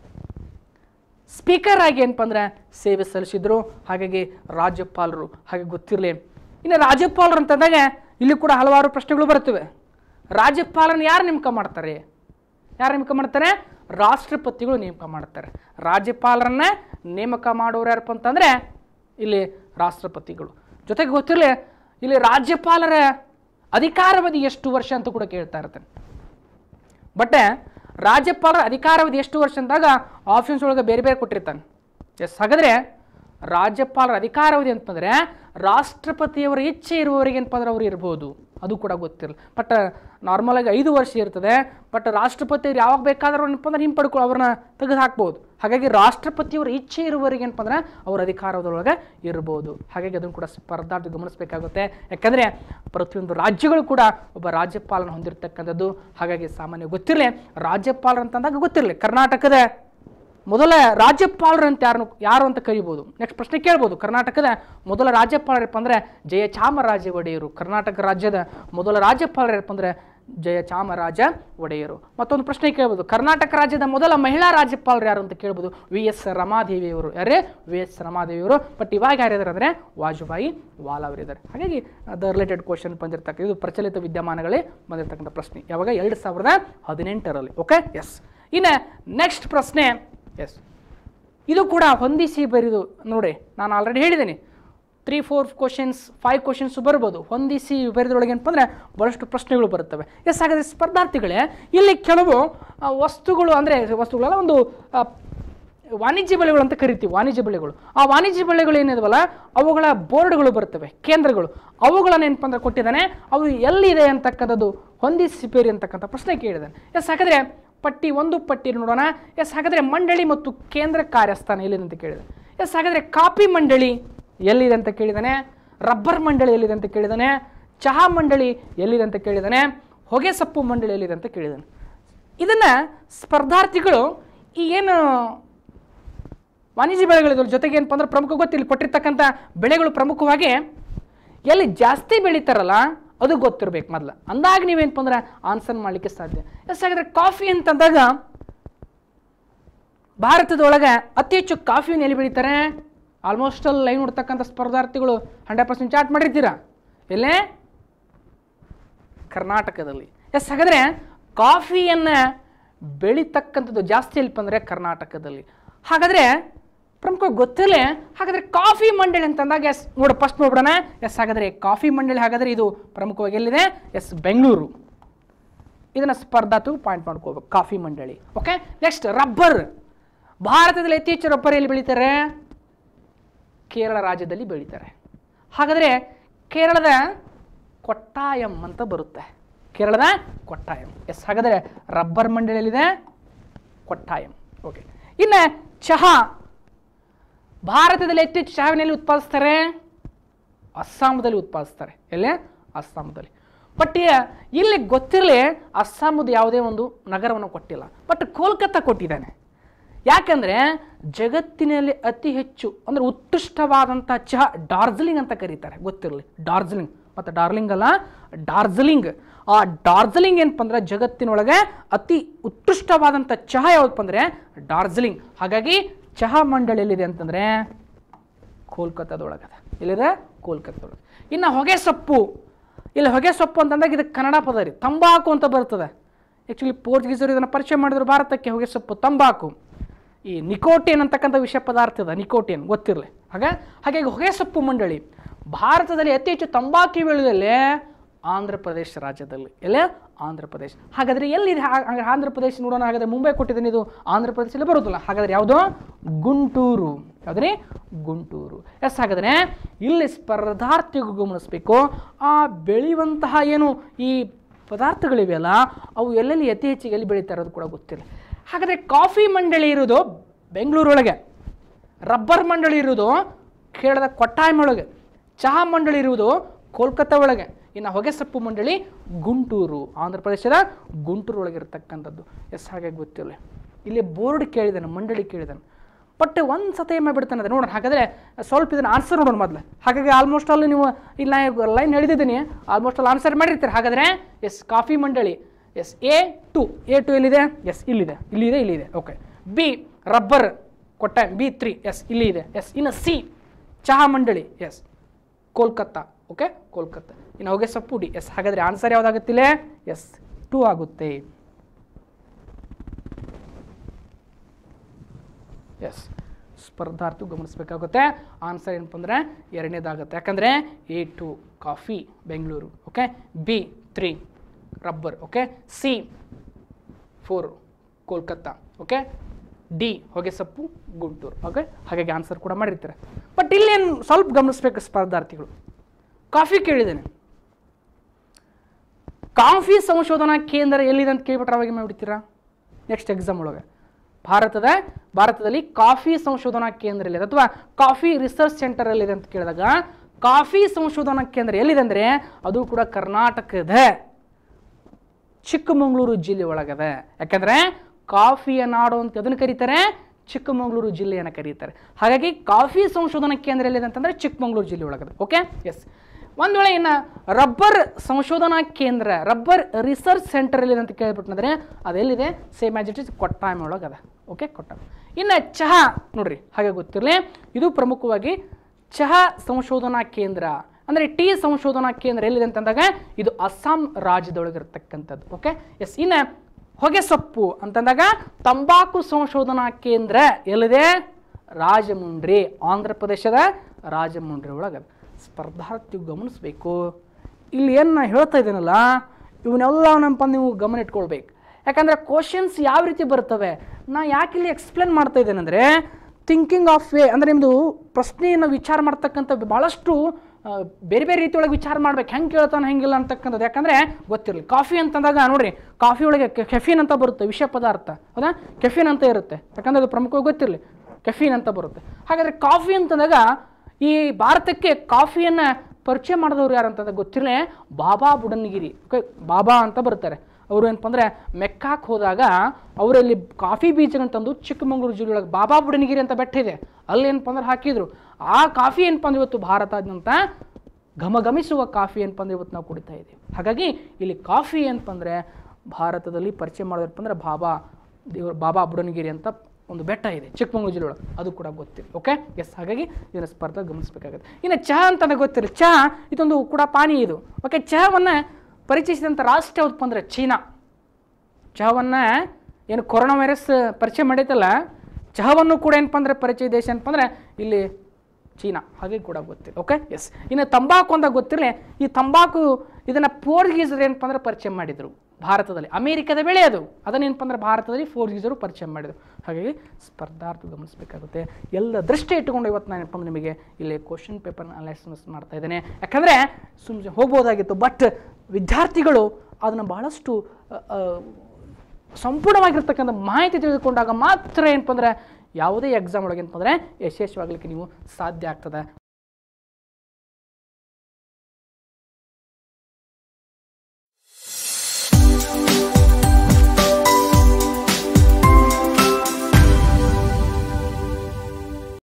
ಸ್ಪೀಕರ್ ಆಗಿ ಏನಪ್ಪ ಅಂದ್ರೆ ಸೇವೆ ಸಲ್ಲಿಸಿದ್ರು. ಹಾಗಾಗಿ ರಾಜ್ಯಪಾಲರು ಹಾಗೆ ಗೊತ್ತಿರಲಿ. ಇನ್ನು ರಾಜ್ಯಪಾಲರು ಅಂತಂದಾಗ ಇಲ್ಲಿ ಕೂಡ ಹಲವಾರು ಪ್ರಶ್ನೆಗಳು ಬರ್ತವೆ. ರಾಜ್ಯಪಾಲರನ್ನ ಯಾರು ನೇಮಕ ಮಾಡ್ತಾರೆ? ಯಾರು ನೇಮಕ ಮಾಡ್ತಾರೆ? ರಾಷ್ಟ್ರಪತಿಗಳು ನೇಮಕ ಮಾಡ್ತಾರೆ. ರಾಜ್ಯಪಾಲರನ್ನ ನೇಮಕ ಮಾಡೋರು ಯಾರಪ್ಪ ಅಂತಂದರೆ ಇಲ್ಲಿ ರಾಷ್ಟ್ರಪತಿಗಳು. ಜೊತೆಗೆ ಗೊತ್ತಿರಲಿ ಇಲ್ಲಿ ರಾಜ್ಯಪಾಲರ ಅಧಿಕಾರಾವಧಿ ಎಷ್ಟು ವರ್ಷ ಅಂತ ಕೂಡ ಕೇಳ್ತಾ ಇರ್ತಾನೆ. ಬಟ್ ರಾಜ್ಯಪಾಲರ ಅಧಿಕಾರಾವಧಿ ಎಷ್ಟು ವರ್ಷ ಅಂದಾಗ ಆಪ್ಷನ್ಸ್ ಒಳಗೆ ಬೇರೆ ಬೇರೆ ಕೊಟ್ಟಿರ್ತಾನೆ. ಎಸ್, ಹಾಗಾದರೆ ರಾಜ್ಯಪಾಲರ ಅಧಿಕಾರಾವಧಿ ಅಂತಂದರೆ ರಾಷ್ಟ್ರಪತಿಯವರ ಇಚ್ಛೆ ಇರುವವರಿಗೆ ಏನಪ್ಪ ಅಂದ್ರೆ ಅವರು ಇರ್ಬೋದು, ಅದು ಕೂಡ ಗೊತ್ತಿರಲ್ಲ. ಬಟ್ ನಾರ್ಮಲ್ ಆಗಿ ಐದು ವರ್ಷ ಇರ್ತದೆ. ಬಟ್ ರಾಷ್ಟ್ರಪತಿಯವರು ಯಾವಾಗ ಬೇಕಾದ್ರೂ ಏನಪ್ಪ ಅಂದ್ರೆ ಹಿಂಪಡ್ಕೊಳ್ಳೋ ಅವ್ರನ್ನ ತೆಗೆದು ಹಾಕ್ಬೋದು. ಹಾಗಾಗಿ ರಾಷ್ಟ್ರಪತಿಯವರ ಇಚ್ಛೆ ಇರುವವರಿಗೆ ಏನಪ್ಪ ಅಂದ್ರೆ ಅವ್ರ ಅಧಿಕಾರದೊಳಗೆ ಇರ್ಬೋದು. ಹಾಗಾಗಿ ಅದನ್ನು ಕೂಡ ಸ್ಪರ್ಧಾರ್ಥಿ ಗಮನಿಸಬೇಕಾಗುತ್ತೆ. ಯಾಕಂದರೆ ಪ್ರತಿಯೊಂದು ರಾಜ್ಯಗಳು ಕೂಡ ಒಬ್ಬ ರಾಜ್ಯಪಾಲನ ಹೊಂದಿರತಕ್ಕಂಥದ್ದು. ಹಾಗಾಗಿ ಸಾಮಾನ್ಯ ಗೊತ್ತಿರಲಿ ರಾಜ್ಯಪಾಲರು ಅಂತಂದಾಗ ಗೊತ್ತಿರಲಿ ಕರ್ನಾಟಕದ ಮೊದಲ ರಾಜ್ಯಪಾಲರು ಅಂತ ಯಾರು ಯಾರು ಅಂತ ಕರಿಬೋದು. ನೆಕ್ಸ್ಟ್ ಪ್ರಶ್ನೆ ಕೇಳ್ಬೋದು, ಕರ್ನಾಟಕದ ಮೊದಲ ರಾಜ್ಯಪಾಲರಪ್ಪ ಅಂದರೆ ಜಯಚಾಮರಾಜ ಒಡೆಯರು. ಕರ್ನಾಟಕ ರಾಜ್ಯದ ಮೊದಲ ರಾಜ್ಯಪಾಲರಪ್ಪ ಅಂದರೆ ಜಯಚಾಮರಾಜ ಒಡೆಯರು. ಮತ್ತೊಂದು ಪ್ರಶ್ನೆ ಕೇಳ್ಬೋದು, ಕರ್ನಾಟಕ ರಾಜ್ಯದ ಮೊದಲ ಮಹಿಳಾ ರಾಜ್ಯಪಾಲರು ಯಾರು ಅಂತ ಕೇಳ್ಬೋದು. ವಿ ಎಸ್ ರಮಾದೇವಿಯವರು. ಯಾರೇ? V S ರಮಾದೇವಿಯವರು. ಬಟ್ ಇವಾಗ ಯಾರಿದ್ದಾರೆ ಅಂದರೆ ವಾಜುಭಾಯಿ ವಾಲಾ ಅವರಿದ್ದಾರೆ. ಹಾಗಾಗಿ ದ ರಿಲೇಟೆಡ್ ಕ್ವಶನ್ ಬಂದಿರತಕ್ಕ ಇದು ಪ್ರಚಲಿತ ವಿದ್ಯಮಾನಗಳೇ ಬಂದಿರತಕ್ಕಂಥ ಪ್ರಶ್ನೆ ಯಾವಾಗ ಎರಡು ಸಾವಿರದ ಹದಿನೆಂಟರಲ್ಲಿ. Okay, yes. ಇನ್ನು ನೆಕ್ಸ್ಟ್ ಪ್ರಶ್ನೆ, ಎಸ್, ಇದು ಕೂಡ ಹೊಂದಿಸಿ ಬರೆದು ನೋಡಿ. ನಾನು ಆಲ್ರೆಡಿ ಹೇಳಿದ್ದೀನಿ three four questions five questions ಬರ್ಬೋದು. ಹೊಂದಿಸಿ ಬರೆದ್ರೊಳಗೆ ಏನಪ್ಪ ಅಂದರೆ ಭಾಳಷ್ಟು ಪ್ರಶ್ನೆಗಳು ಬರುತ್ತವೆ. ಎಸ್, ಹಾಗಾದರೆ ಸ್ಪರ್ಧಾರ್ಥಿಗಳೇ ಇಲ್ಲಿ ಕೆಲವು ವಸ್ತುಗಳು ಅಂದರೆ ವಸ್ತುಗಳೆಲ್ಲ ಒಂದು ವಾಣಿಜ್ಯ ಬೆಳೆಗಳು ಅಂತ ಕರಿತೀವಿ. ವಾಣಿಜ್ಯ ಬೆಳೆಗಳು ಆ ವಾಣಿಜ್ಯ ಬೆಳೆಗಳು ಏನಿದಾವಲ್ಲ ಅವುಗಳ ಬೋರ್ಡ್ಗಳು ಬರ್ತವೆ, ಕೇಂದ್ರಗಳು. ಅವುಗಳನ್ನ ಏನಪ್ಪ ಅಂದ್ರೆ ಕೊಟ್ಟಿದ್ದಾನೆ, ಅವು ಎಲ್ಲಿದೆ ಅಂತಕ್ಕಂಥದ್ದು ಹೊಂದಿಸಿ ಬೇರೆ ಅಂತಕ್ಕಂಥ ಪ್ರಶ್ನೆ ಕೇಳಿದ್ದಾನೆ. ಎಸ್, ಹಾಗಾದರೆ ಪಟ್ಟಿ ಒಂದು ಪಟ್ಟಿ ನೋಡೋಣ. ಎಸ್, ಹಾಗಾದರೆ ಮಂಡಳಿ ಮತ್ತು ಕೇಂದ್ರ ಕಾರ್ಯಸ್ಥಾನ ಎಲ್ಲಿದೆ ಅಂತ ಕೇಳಿದೆ. ಎಸ್, ಹಾಗಾದರೆ ಕಾಫಿ ಮಂಡಳಿ ಎಲ್ಲಿದೆ ಅಂತ ಕೇಳಿದಾನೆ, ರಬ್ಬರ್ ಮಂಡಳಿ ಎಲ್ಲಿದೆ ಅಂತ ಕೇಳಿದಾನೆ, ಚಹಾ ಮಂಡಳಿ ಎಲ್ಲಿದೆ ಅಂತ ಕೇಳಿದಾನೆ, ಹೊಗೆ ಸೊಪ್ಪು ಮಂಡಳಿ ಎಲ್ಲಿದೆ ಅಂತ ಕೇಳಿದಾನೆ. ಇದನ್ನು ಸ್ಪರ್ಧಾರ್ಥಿಗಳು ಈ ಏನು ವಾಣಿಜ್ಯ ಬೆಳೆಗಳಿದ್ರ ಜೊತೆಗೆ ಏನಪ್ಪ ಅಂದ್ರೆ ಪ್ರಮುಖ ಗೊತ್ತಿಲ್ಲ ಕೊಟ್ಟಿರ್ತಕ್ಕಂಥ ಬೆಳೆಗಳು ಪ್ರಮುಖವಾಗಿ ಎಲ್ಲಿ ಜಾಸ್ತಿ ಬೆಳೀತಾರಲ್ಲ ಅದು ಗೊತ್ತಿರಬೇಕು ಮೊದಲು. ಅಂದಾಗ ನೀವೇನಪ್ಪ ಅಂದ್ರೆ ಆನ್ಸರ್ ಮಾಡಲಿಕ್ಕೆ ಸಾಧ್ಯ. ಎಸ್, ಹಾಗಾದರೆ ಕಾಫಿ ಅಂತಂದಾಗ ಭಾರತದೊಳಗೆ ಅತಿ ಹೆಚ್ಚು ಕಾಫಿಯನ್ನು ಎಲ್ಲಿ ಬೆಳೀತಾರೆ? ಆಲ್ಮೋಸ್ಟ್ ಅಲ್ಲಿ ಲೈನ್ ನೋಡ್ತಕ್ಕಂಥ ಸ್ಪರ್ಧಾರ್ಥಿಗಳು ಹಂಡ್ರೆಡ್ ಪರ್ಸೆಂಟ್ ಚಾರ್ಟ್ ಮಾಡಿರ್ತೀರಾ. ಎಲ್ಲೇ? ಕರ್ನಾಟಕದಲ್ಲಿ. ಎಸ್, ಹಾಗಾದರೆ ಕಾಫಿಯನ್ನು ಬೆಳೀತಕ್ಕಂಥದ್ದು ಜಾಸ್ತಿ ಎಲ್ಪ ಅಂದರೆ ಕರ್ನಾಟಕದಲ್ಲಿ. ಹಾಗಾದರೆ ಪ್ರಮುಖ ಗೊತ್ತಿಲ್ಲ. ಹಾಗಾದರೆ ಕಾಫಿ ಮಂಡಳಿ ಅಂತಂದಾಗ ಎಸ್ ನೋಡಿ ಫಸ್ಟ್ ನೋಡೋಣ. ಎಸ್, ಹಾಗಾದರೆ ಕಾಫಿ ಮಂಡಳಿ ಹಾಗಾದರೆ ಇದು ಪ್ರಮುಖವಾಗಿ ಎಲ್ಲಿದೆ? ಎಸ್, ಬೆಂಗಳೂರು. ಇದನ್ನು ಸ್ಪರ್ಧಾರ್ಥಿಗಳು ಪಾಯಿಂಟ್ ಮಾಡ್ಕೋಬೇಕು, ಕಾಫಿ ಮಂಡಳಿ. Okay, next rubber. ಭಾರತದಲ್ಲಿ ಅತಿ ಹೆಚ್ಚು ರಬ್ಬರ್ ಎಲ್ಲಿ ಬೆಳೀತಾರೆ? ಕೇರಳ ರಾಜ್ಯದಲ್ಲಿ ಬೆಳೀತಾರೆ. ಹಾಗಾದರೆ ಕೇರಳದ ಕೊಟ್ಟಾಯಂ ಅಂತ ಬರುತ್ತೆ. ಕೇರಳದ ಕೊಟ್ಟಾಯಂ. ಎಸ್, ಹಾಗಾದರೆ ರಬ್ಬರ್ ಮಂಡಳಿಯಲ್ಲಿದೆ ಕೊಟ್ಟಾಯಂ. ಓಕೆ, ಇನ್ನು ಚಹಾ. ಭಾರತದಲ್ಲಿ ಅತಿ ಹೆಚ್ಚು ಚಹಾವಿನಲ್ಲಿ ಉತ್ಪಾದಿಸ್ತಾರೆ? ಅಸ್ಸಾಂದಲ್ಲಿ ಉತ್ಪಾದಿಸ್ತಾರೆ. ಎಲ್ಲೇ? ಅಸ್ಸಾಂದಲ್ಲಿ. ಬಟ್ ಇಲ್ಲಿ ಗೊತ್ತಿರಲಿ ಅಸ್ಸಾಂದು ಯಾವುದೇ ಒಂದು ನಗರವನ್ನು ಕೊಟ್ಟಿಲ್ಲ, ಬಟ್ ಕೋಲ್ಕತ್ತಾ ಕೊಟ್ಟಿದ್ದಾನೆ. ಯಾಕಂದರೆ ಜಗತ್ತಿನಲ್ಲಿ ಅತಿ ಹೆಚ್ಚು ಅಂದರೆ ಉತ್ಕೃಷ್ಟವಾದಂಥ ಚಹಾ ಡಾರ್ಜಿಲಿಂಗ್ ಅಂತ ಕರೀತಾರೆ. ಗೊತ್ತಿರಲಿ, ಡಾರ್ಜಿಲಿಂಗ್ ಮತ್ತು ಡಾರ್ಲಿಂಗ್ ಅಲ್ಲ, ಡಾರ್ಜಿಲಿಂಗ್. ಆ ಡಾರ್ಜಿಲಿಂಗ್ ಏನಪ್ಪ ಅಂದ್ರೆ ಜಗತ್ತಿನೊಳಗೆ ಅತಿ ಉತ್ಕೃಷ್ಟವಾದಂಥ ಚಹಾ ಯಾವಪ್ಪ ಅಂದರೆ ಡಾರ್ಜಿಲಿಂಗ್. ಹಾಗಾಗಿ ಚಹಾ ಮಂಡಳಿ ಎಲ್ಲಿದೆ ಅಂತಂದರೆ ಕೋಲ್ಕತ್ತಾದೊಳಗದ. ಎಲ್ಲಿದೆ? ಕೋಲ್ಕತ್ತಾದೊಳಗೆ. ಇನ್ನು ಹೊಗೆ ಸೊಪ್ಪು. ಇಲ್ಲಿ ಹೊಗೆ ಸೊಪ್ಪು ಅಂತಂದಾಗ ಇದಕ್ಕೆ ಕನ್ನಡ ಪದ ರೀ, ತಂಬಾಕು ಅಂತ ಬರ್ತದೆ. ಆ್ಯಕ್ಚುಲಿ ಪೋರ್ಚುಗೀಸರು ಇದನ್ನು ಪರಿಚಯ ಮಾಡಿದ್ರು ಭಾರತಕ್ಕೆ. ಹೊಗೆ ಸೊಪ್ಪು, ತಂಬಾಕು, ಈ ನಿಕೋಟಿನ್ ಅಂತಕ್ಕಂಥ ವಿಷಯ ಪದಾರ್ಥ ಇದೆ, ನಿಕೋಟಿನ್ ಗೊತ್ತಿರಲಿ. ಹಾಗೆ ಹಾಗಾಗಿ ಹೊಗೆ ಸೊಪ್ಪು ಮಂಡಳಿ ಭಾರತದಲ್ಲಿ ಅತಿ ಹೆಚ್ಚು ತಂಬಾಕು ಬೆಳೆದಲ್ಲಿ ಆಂಧ್ರ ಪ್ರದೇಶ ರಾಜ್ಯದಲ್ಲಿ. ಎಲ್ಲೇ? ಆಂಧ್ರ ಪ್ರದೇಶ. ಹಾಗಾದರೆ ಎಲ್ಲಿದೆ ಆಂಧ್ರ ಪ್ರದೇಶ ನೋಡೋಣ. ಹಾಗಾದರೆ ಮುಂಬೈ ಕೊಟ್ಟಿದ್ದೀನಿ, ಇದು ಆಂಧ್ರ ಪ್ರದೇಶದಲ್ಲಿ ಬರೋದಿಲ್ಲ. ಹಾಗಾದರೆ ಯಾವುದು? ಗುಂಟೂರು. ಯಾವುದ್ರಿ? ಗುಂಟೂರು. ಎಸ್, ಹಾಗಾದರೆ ಇಲ್ಲಿ ಸ್ಪರ್ಧಾರ್ಥಿಗಳು ಗಮನಿಸಬೇಕು, ಆ ಬೆಳೆಯುವಂತಹ ಏನು ಈ ಪದಾರ್ಥಗಳಿವೆಯಲ್ಲ ಅವು ಎಲ್ಲೆಲ್ಲಿ ಅತಿ ಹೆಚ್ಚಿಗೆ ಎಲ್ಲಿ ಬೆಳೀತಾ ಇರೋದು ಕೂಡ ಗೊತ್ತಿಲ್ಲ. ಹಾಗಾದರೆ ಕಾಫಿ ಮಂಡಳಿ ಇರೋದು ಬೆಂಗಳೂರೊಳಗೆ, ರಬ್ಬರ್ ಮಂಡಳಿ ಇರೋದು ಕೇರಳದ ಕೊಟ್ಟಾಯಂ ಒಳಗೆ, ಚಹಾ ಮಂಡಳಿ ಇರುವುದು ಕೋಲ್ಕತ್ತಾ ಒಳಗೆ, ಇನ್ನು ಹೊಗೆಸೊಪ್ಪು ಮಂಡಳಿ ಗುಂಟೂರು ಆಂಧ್ರ ಪ್ರದೇಶದ ಗುಂಟೂರು ಒಳಗೆ ಇರತಕ್ಕಂಥದ್ದು. ಎಸ್ ಹಾಗೆ ಗೊತ್ತಿಲ್ಲ. ಇಲ್ಲಿ ಬೋರ್ಡ್ ಕೇಳಿದಾನೆ, ಮಂಡಳಿ ಕೇಳಿದಾನೆ, ಬಟ್ ಒಂದು ಸತಿ ಏನು ಮಾಡಿಬಿಡ್ತಾನೆ ಅದು ನೋಡೋಣ. ಹಾಗಾದರೆ ಸ್ವಲ್ಪ ಇದನ್ನು ಆನ್ಸರ್ ನೋಡೋಣ ಮೊದಲು. ಹಾಗಾಗಿ ಆಲ್ಮೋಸ್ಟ್ ಅಲ್ಲಿ ನೀವು ಇಲ್ಲಿ ನಾ ಲೈನ್ ಹೇಳಿದ್ದೀನಿ, ಆಲ್ಮೋಸ್ಟ್ ಅಲ್ಲಿ ಆನ್ಸರ್ ಮಾಡಿರ್ತೀರಿ. ಹಾಗಾದರೆ ಎಸ್ ಕಾಫಿ ಮಂಡಳಿ, yes A two A two ಎಲ್ಲಿದೆ? ಎಸ್ ಇಲ್ಲಿದೆ, ಇಲ್ಲಿದೆ, ಇಲ್ಲಿದೆ. Okay. B rubber Kottayam, B three, yes ಇಲ್ಲಿ ಇದೆ. ಎಸ್ ಇನ್ನು ಸಿ ಚಹಾ ಮಂಡಳಿ, ಎಸ್ ಕೋಲ್ಕತ್ತಾ. ಓಕೆ, ಕೋಲ್ಕತ್ತಾ. ಇನ್ನು ಹೊಗೆಸೊಪ್ಪು ಡಿ. ಎಸ್ ಹಾಗಾದರೆ ಆನ್ಸರ್ ಯಾವುದಾಗುತ್ತಿಲ್ಲ? ಎಸ್ ಟು ಆಗುತ್ತೆ. ಎಸ್ ಸ್ಪರ್ಧಾರ್ಥಿ ಗಮನಿಸಬೇಕಾಗುತ್ತೆ. ಆನ್ಸರ್ ಏನಪ್ಪ ಅಂದರೆ ಎರಡನೇದಾಗುತ್ತೆ. ಯಾಕಂದರೆ A two coffee Bengaluru, okay, B three rubber, okay, C four Kolkata, okay, D ಹೊಗೆಸೊಪ್ಪು ಗುಂಟೂರು. ಓಕೆ, ಹಾಗಾಗಿ ಆನ್ಸರ್ ಕೂಡ ಮಾಡಿರ್ತಾರೆ. ಬಟ್ ಇಲ್ಲೇನು ಸ್ವಲ್ಪ ಗಮನಿಸಬೇಕು ಸ್ಪರ್ಧಾರ್ಥಿಗಳು. ಕಾಫಿ ಕೇಳಿದ್ದೇನೆ, ಕಾಫಿ ಸಂಶೋಧನಾ ಕೇಂದ್ರ ಎಲ್ಲಿದೆ ಅಂತ ಕೇಳ್ಬಿಟ್ರೆ ಅವಾಗ ಮಾಡಿಬಿಡ್ತೀರಾ ನೆಕ್ಸ್ಟ್ ಎಕ್ಸಾಮ್ ಒಳಗೆ. ಭಾರತದ ಭಾರತದಲ್ಲಿ ಕಾಫಿ ಸಂಶೋಧನಾ ಕೇಂದ್ರ ಎಲ್ಲಿದೆ ಅಥವಾ ಕಾಫಿ ರಿಸರ್ಚ್ ಸೆಂಟರ್ ಎಲ್ಲಿದೆ ಅಂತ ಕೇಳಿದಾಗ ಕಾಫಿ ಸಂಶೋಧನಾ ಕೇಂದ್ರ ಎಲ್ಲಿದೆ ಅಂದರೆ ಅದು ಕೂಡ ಕರ್ನಾಟಕದ ಚಿಕ್ಕಮಗಳೂರು ಜಿಲ್ಲೆ ಒಳಗದೆ. ಯಾಕಂದರೆ ಕಾಫಿಯ ನಾಡು ಅಂತ ಅದನ್ನು ಕರೀತಾರೆ, ಚಿಕ್ಕಮಗಳೂರು ಜಿಲ್ಲೆಯನ್ನು ಕರೀತಾರೆ. ಹಾಗಾಗಿ ಕಾಫಿ ಸಂಶೋಧನಾ ಕೇಂದ್ರ ಎಲ್ಲಿದೆ ಅಂತಂದರೆ ಚಿಕ್ಕಮಗಳೂರು ಜಿಲ್ಲೆ ಒಳಗದೆ. Okay, S. ಒಂದು ವೇಳೆ ಇನ್ನು ರಬ್ಬರ್ ಸಂಶೋಧನಾ ಕೇಂದ್ರ, ರಬ್ಬರ್ ರಿಸರ್ಚ್ ಸೆಂಟರ್ ಎಲ್ಲಿದೆ ಅಂತ ಕೇಳ್ಬಿಟ್ನಂದ್ರೆ ಅದೆಲ್ಲಿದೆ? Same as it is Kottayam ಒಳಗದ. ಓಕೆ, ಕೊಟ್ಟಾಯಂ. ಇನ್ನು ಚಹಾ ನೋಡ್ರಿ, ಹಾಗೆ ಗೊತ್ತಿರಲಿ, ಇದು ಪ್ರಮುಖವಾಗಿ ಚಹಾ ಸಂಶೋಧನಾ ಕೇಂದ್ರ ಅಂದರೆ ಟೀ ಸಂಶೋಧನಾ ಕೇಂದ್ರ ಎಲ್ಲಿದೆ ಅಂತಂದಾಗ ಇದು ಅಸ್ಸಾಂ ರಾಜ್ಯದೊಳಗಿರ್ತಕ್ಕಂಥದ್ದು. Okay, yes. ಇನ್ನು ಹೊಗೆಸೊಪ್ಪು ಅಂತಂದಾಗ ತಂಬಾಕು ಸಂಶೋಧನಾ ಕೇಂದ್ರ ಎಲ್ಲಿದೆ? ರಾಜಮುಂಡ್ರಿ, ಆಂಧ್ರ ಪ್ರದೇಶದ ರಾಜಮುಂಡ್ರಿ ಒಳಗದ. ಸ್ಪರ್ಧಾರ್ಥಿ ಗಮನಿಸಬೇಕು. ಇಲ್ಲಿ ಏನು ನಾ ಹೇಳ್ತಾ ಇದ್ದೀನಲ್ಲ ಇವನ್ನೆಲ್ಲ ನಮ್ಮಪ್ಪ ನೀವು ಗಮನ ಇಟ್ಕೊಳ್ಬೇಕು. ಯಾಕಂದರೆ ಕ್ವಶನ್ಸ್ ಯಾವ ರೀತಿ ಬರ್ತವೆ ನಾ ಯಾಕೆ ಇಲ್ಲಿ ಎಕ್ಸ್ಪ್ಲೇನ್ ಮಾಡ್ತಾ ಇದ್ದೇನೆಂದರೆ ಥಿಂಕಿಂಗ್ ಆಫ್ ವೇ ಅಂದರೆ ನಿಮ್ಮದು ಪ್ರಶ್ನೆಯನ್ನು ವಿಚಾರ ಮಾಡ್ತಕ್ಕಂಥ ಭಾಳಷ್ಟು ಬೇರೆ ಬೇರೆ ರೀತಿ ಒಳಗೆ ವಿಚಾರ ಮಾಡ್ಬೇಕು. ಹೆಂಗೆ ಕೇಳ್ತಾನೆ ಹೆಂಗಿಲ್ಲ ಅಂತಕ್ಕಂಥದ್ದು. ಯಾಕಂದರೆ ಗೊತ್ತಿರಲಿ. ಕಾಫಿ ಅಂತಂದಾಗ ನೋಡಿರಿ, ಕಾಫಿ ಒಳಗೆ ಕೆಫಿನ್ ಅಂತ ಬರುತ್ತೆ, ವಿಷ ಪದಾರ್ಥ, ಹೌದಾ? ಕೆಫಿನ್ ಅಂತ ಇರುತ್ತೆ. ಯಾಕಂದರೆ ಅದು ಪ್ರಮುಖವಾಗಿ ಗೊತ್ತಿರಲಿ, ಕೆಫಿನ್ ಅಂತ ಬರುತ್ತೆ. ಹಾಗಾದರೆ ಕಾಫಿ ಅಂತಂದಾಗ ಈ ಭಾರತಕ್ಕೆ ಕಾಫಿಯನ್ನು ಪರಿಚಯ ಮಾಡಿದವರು ಯಾರು ಅಂತಂದ್ರೆ ಗೊತ್ತಿರಲೇ ಬಾಬಾ ಬುಡನ್ಗಿರಿ. ಓಕೆ, ಬಾಬಾ ಅಂತ ಬರ್ತಾರೆ ಅವರು. ಏನಪ್ಪ ಅಂದರೆ ಮೆಕ್ಕಾಕ್ಕೆ ಹೋದಾಗ ಅವರಲ್ಲಿ ಕಾಫಿ ಬೀಜಗಳನ್ನ ತಂದು ಚಿಕ್ಕಮಗಳೂರು ಜಿಲ್ಲೆಯೊಳಗೆ ಬಾಬಾ ಬುಡನ್ಗಿರಿ ಅಂತ ಬೆಟ್ಟ ಇದೆ, ಅಲ್ಲಿ ಏನಪ್ಪ ಅಂದ್ರೆ ಹಾಕಿದ್ರು. ಆ ಕಾಫಿ ಏನಪ್ಪ ಅಂದ್ರೆ ಇವತ್ತು ಭಾರತಾದ್ಯಂತ ಘಮಘಮಿಸುವ ಕಾಫಿ ಏನಪ್ಪ ಅಂದ್ರೆ ಇವತ್ತು ನಾವು ಕುಡಿತಾ ಇದ್ದೀವಿ. ಹಾಗಾಗಿ ಇಲ್ಲಿ ಕಾಫಿ ಏನಪ್ಪ ಅಂದರೆ ಭಾರತದಲ್ಲಿ ಪರಿಚಯ ಮಾಡೋದಪ್ಪ ಅಂದರೆ ಬಾಬಾ ದೇವರು ಬಾಬಾ ಬುಡನ್ಗಿರಿ ಅಂತ ಒಂದು ಬೆಟ್ಟ ಇದೆ ಚಿಕ್ಕಮಗಳೂರು ಜಿಲ್ಲೆ ಒಳಗೆ, ಅದು ಕೂಡ ಗೊತ್ತಿಲ್ಲ. Okay, yes. ಹಾಗಾಗಿ ಇದನ್ನು ಸ್ಪರ್ಧೆ ಗಮನಿಸಬೇಕಾಗುತ್ತೆ. ಇನ್ನು ಚಹಾ ಅಂತಂದ್ರೆ ಗೊತ್ತಿಲ್ಲ. ಚಹಾ ಇದೊಂದು ಕೂಡ ಪಾನೀಯ ಇದು. ಓಕೆ, ಚಹಾವನ್ನು ಪರಿಚಯಿಸಿದಂಥ ರಾಷ್ಟ್ರ ಯಾವ್ದಪ್ಪ ಅಂದರೆ ಚೀನಾ. ಚಹಾವನ್ನು ಏನು ಕೊರೋನಾ ವೈರಸ್ ಪರಿಚಯ ಮಾಡೈತಲ್ಲ, ಚಹಾವನ್ನು ಕೂಡ ಏನಪ್ಪ ಅಂದರೆ ಪರಿಚಯ ದೇಶ ಏನಪ್ಪ ಅಂದರೆ ಇಲ್ಲಿ ಚೀನಾ. ಹಾಗೆ ಕೂಡ ಗೊತ್ತಿಲ್ಲ. Okay, yes. ಇನ್ನು ತಂಬಾಕು ಅಂತ ಗೊತ್ತಿರಲಿ. ಈ ತಂಬಾಕು ಇದನ್ನು ಪೋರ್ಚುಗೀಸರು ಏನಪ್ಪ ಅಂದರೆ ಪರಿಚಯ ಮಾಡಿದರು ಭಾರತದಲ್ಲಿ. ಅಮೇರಿಕದ ಬೆಳೆ ಅದು, ಅದನ್ನೇನಪ್ಪ ಅಂದರೆ ಭಾರತದಲ್ಲಿ ಪೋರ್ಚುಗೀಸರು ಪರಿಚಯ ಮಾಡಿದರು. ಹಾಗಾಗಿ ಸ್ಪರ್ಧಾರ್ಥಿ ಗಮನಿಸಬೇಕಾಗುತ್ತೆ. ಎಲ್ಲ ದೃಷ್ಟಿ ಇಟ್ಟುಕೊಂಡು ಇವತ್ತು ನಾನು ಏನಪ್ಪ ಅಂದರೆ ನಿಮಗೆ ಇಲ್ಲಿ ಕ್ವಶನ್ ಪೇಪರ್ನ ಅನಾಲಿಸಿಸ್ ಮಾಡ್ತಾ ಇದ್ದೇನೆ. ಯಾಕಂದರೆ ಸುಮ್ಮನೆ ಹೋಗ್ಬೋದಾಗಿತ್ತು, ಬಟ್ ವಿದ್ಯಾರ್ಥಿಗಳು ಅದನ್ನು ಬಹಳಷ್ಟು ಸಂಪೂರ್ಣವಾಗಿರ್ತಕ್ಕಂಥ ಮಾಹಿತಿ ತಿಳಿದುಕೊಂಡಾಗ ಮಾತ್ರ ಏನಪ್ಪ ಅಂದರೆ ಯಾವುದೇ ಎಕ್ಸಾಮ್ ಒಳಗೆ ಏನಪ್ಪ ಅಂದರೆ ಯಶಸ್ವಿಯಾಗಲಿಕ್ಕೆ ನೀವು ಸಾಧ್ಯ ಆಗ್ತದೆ.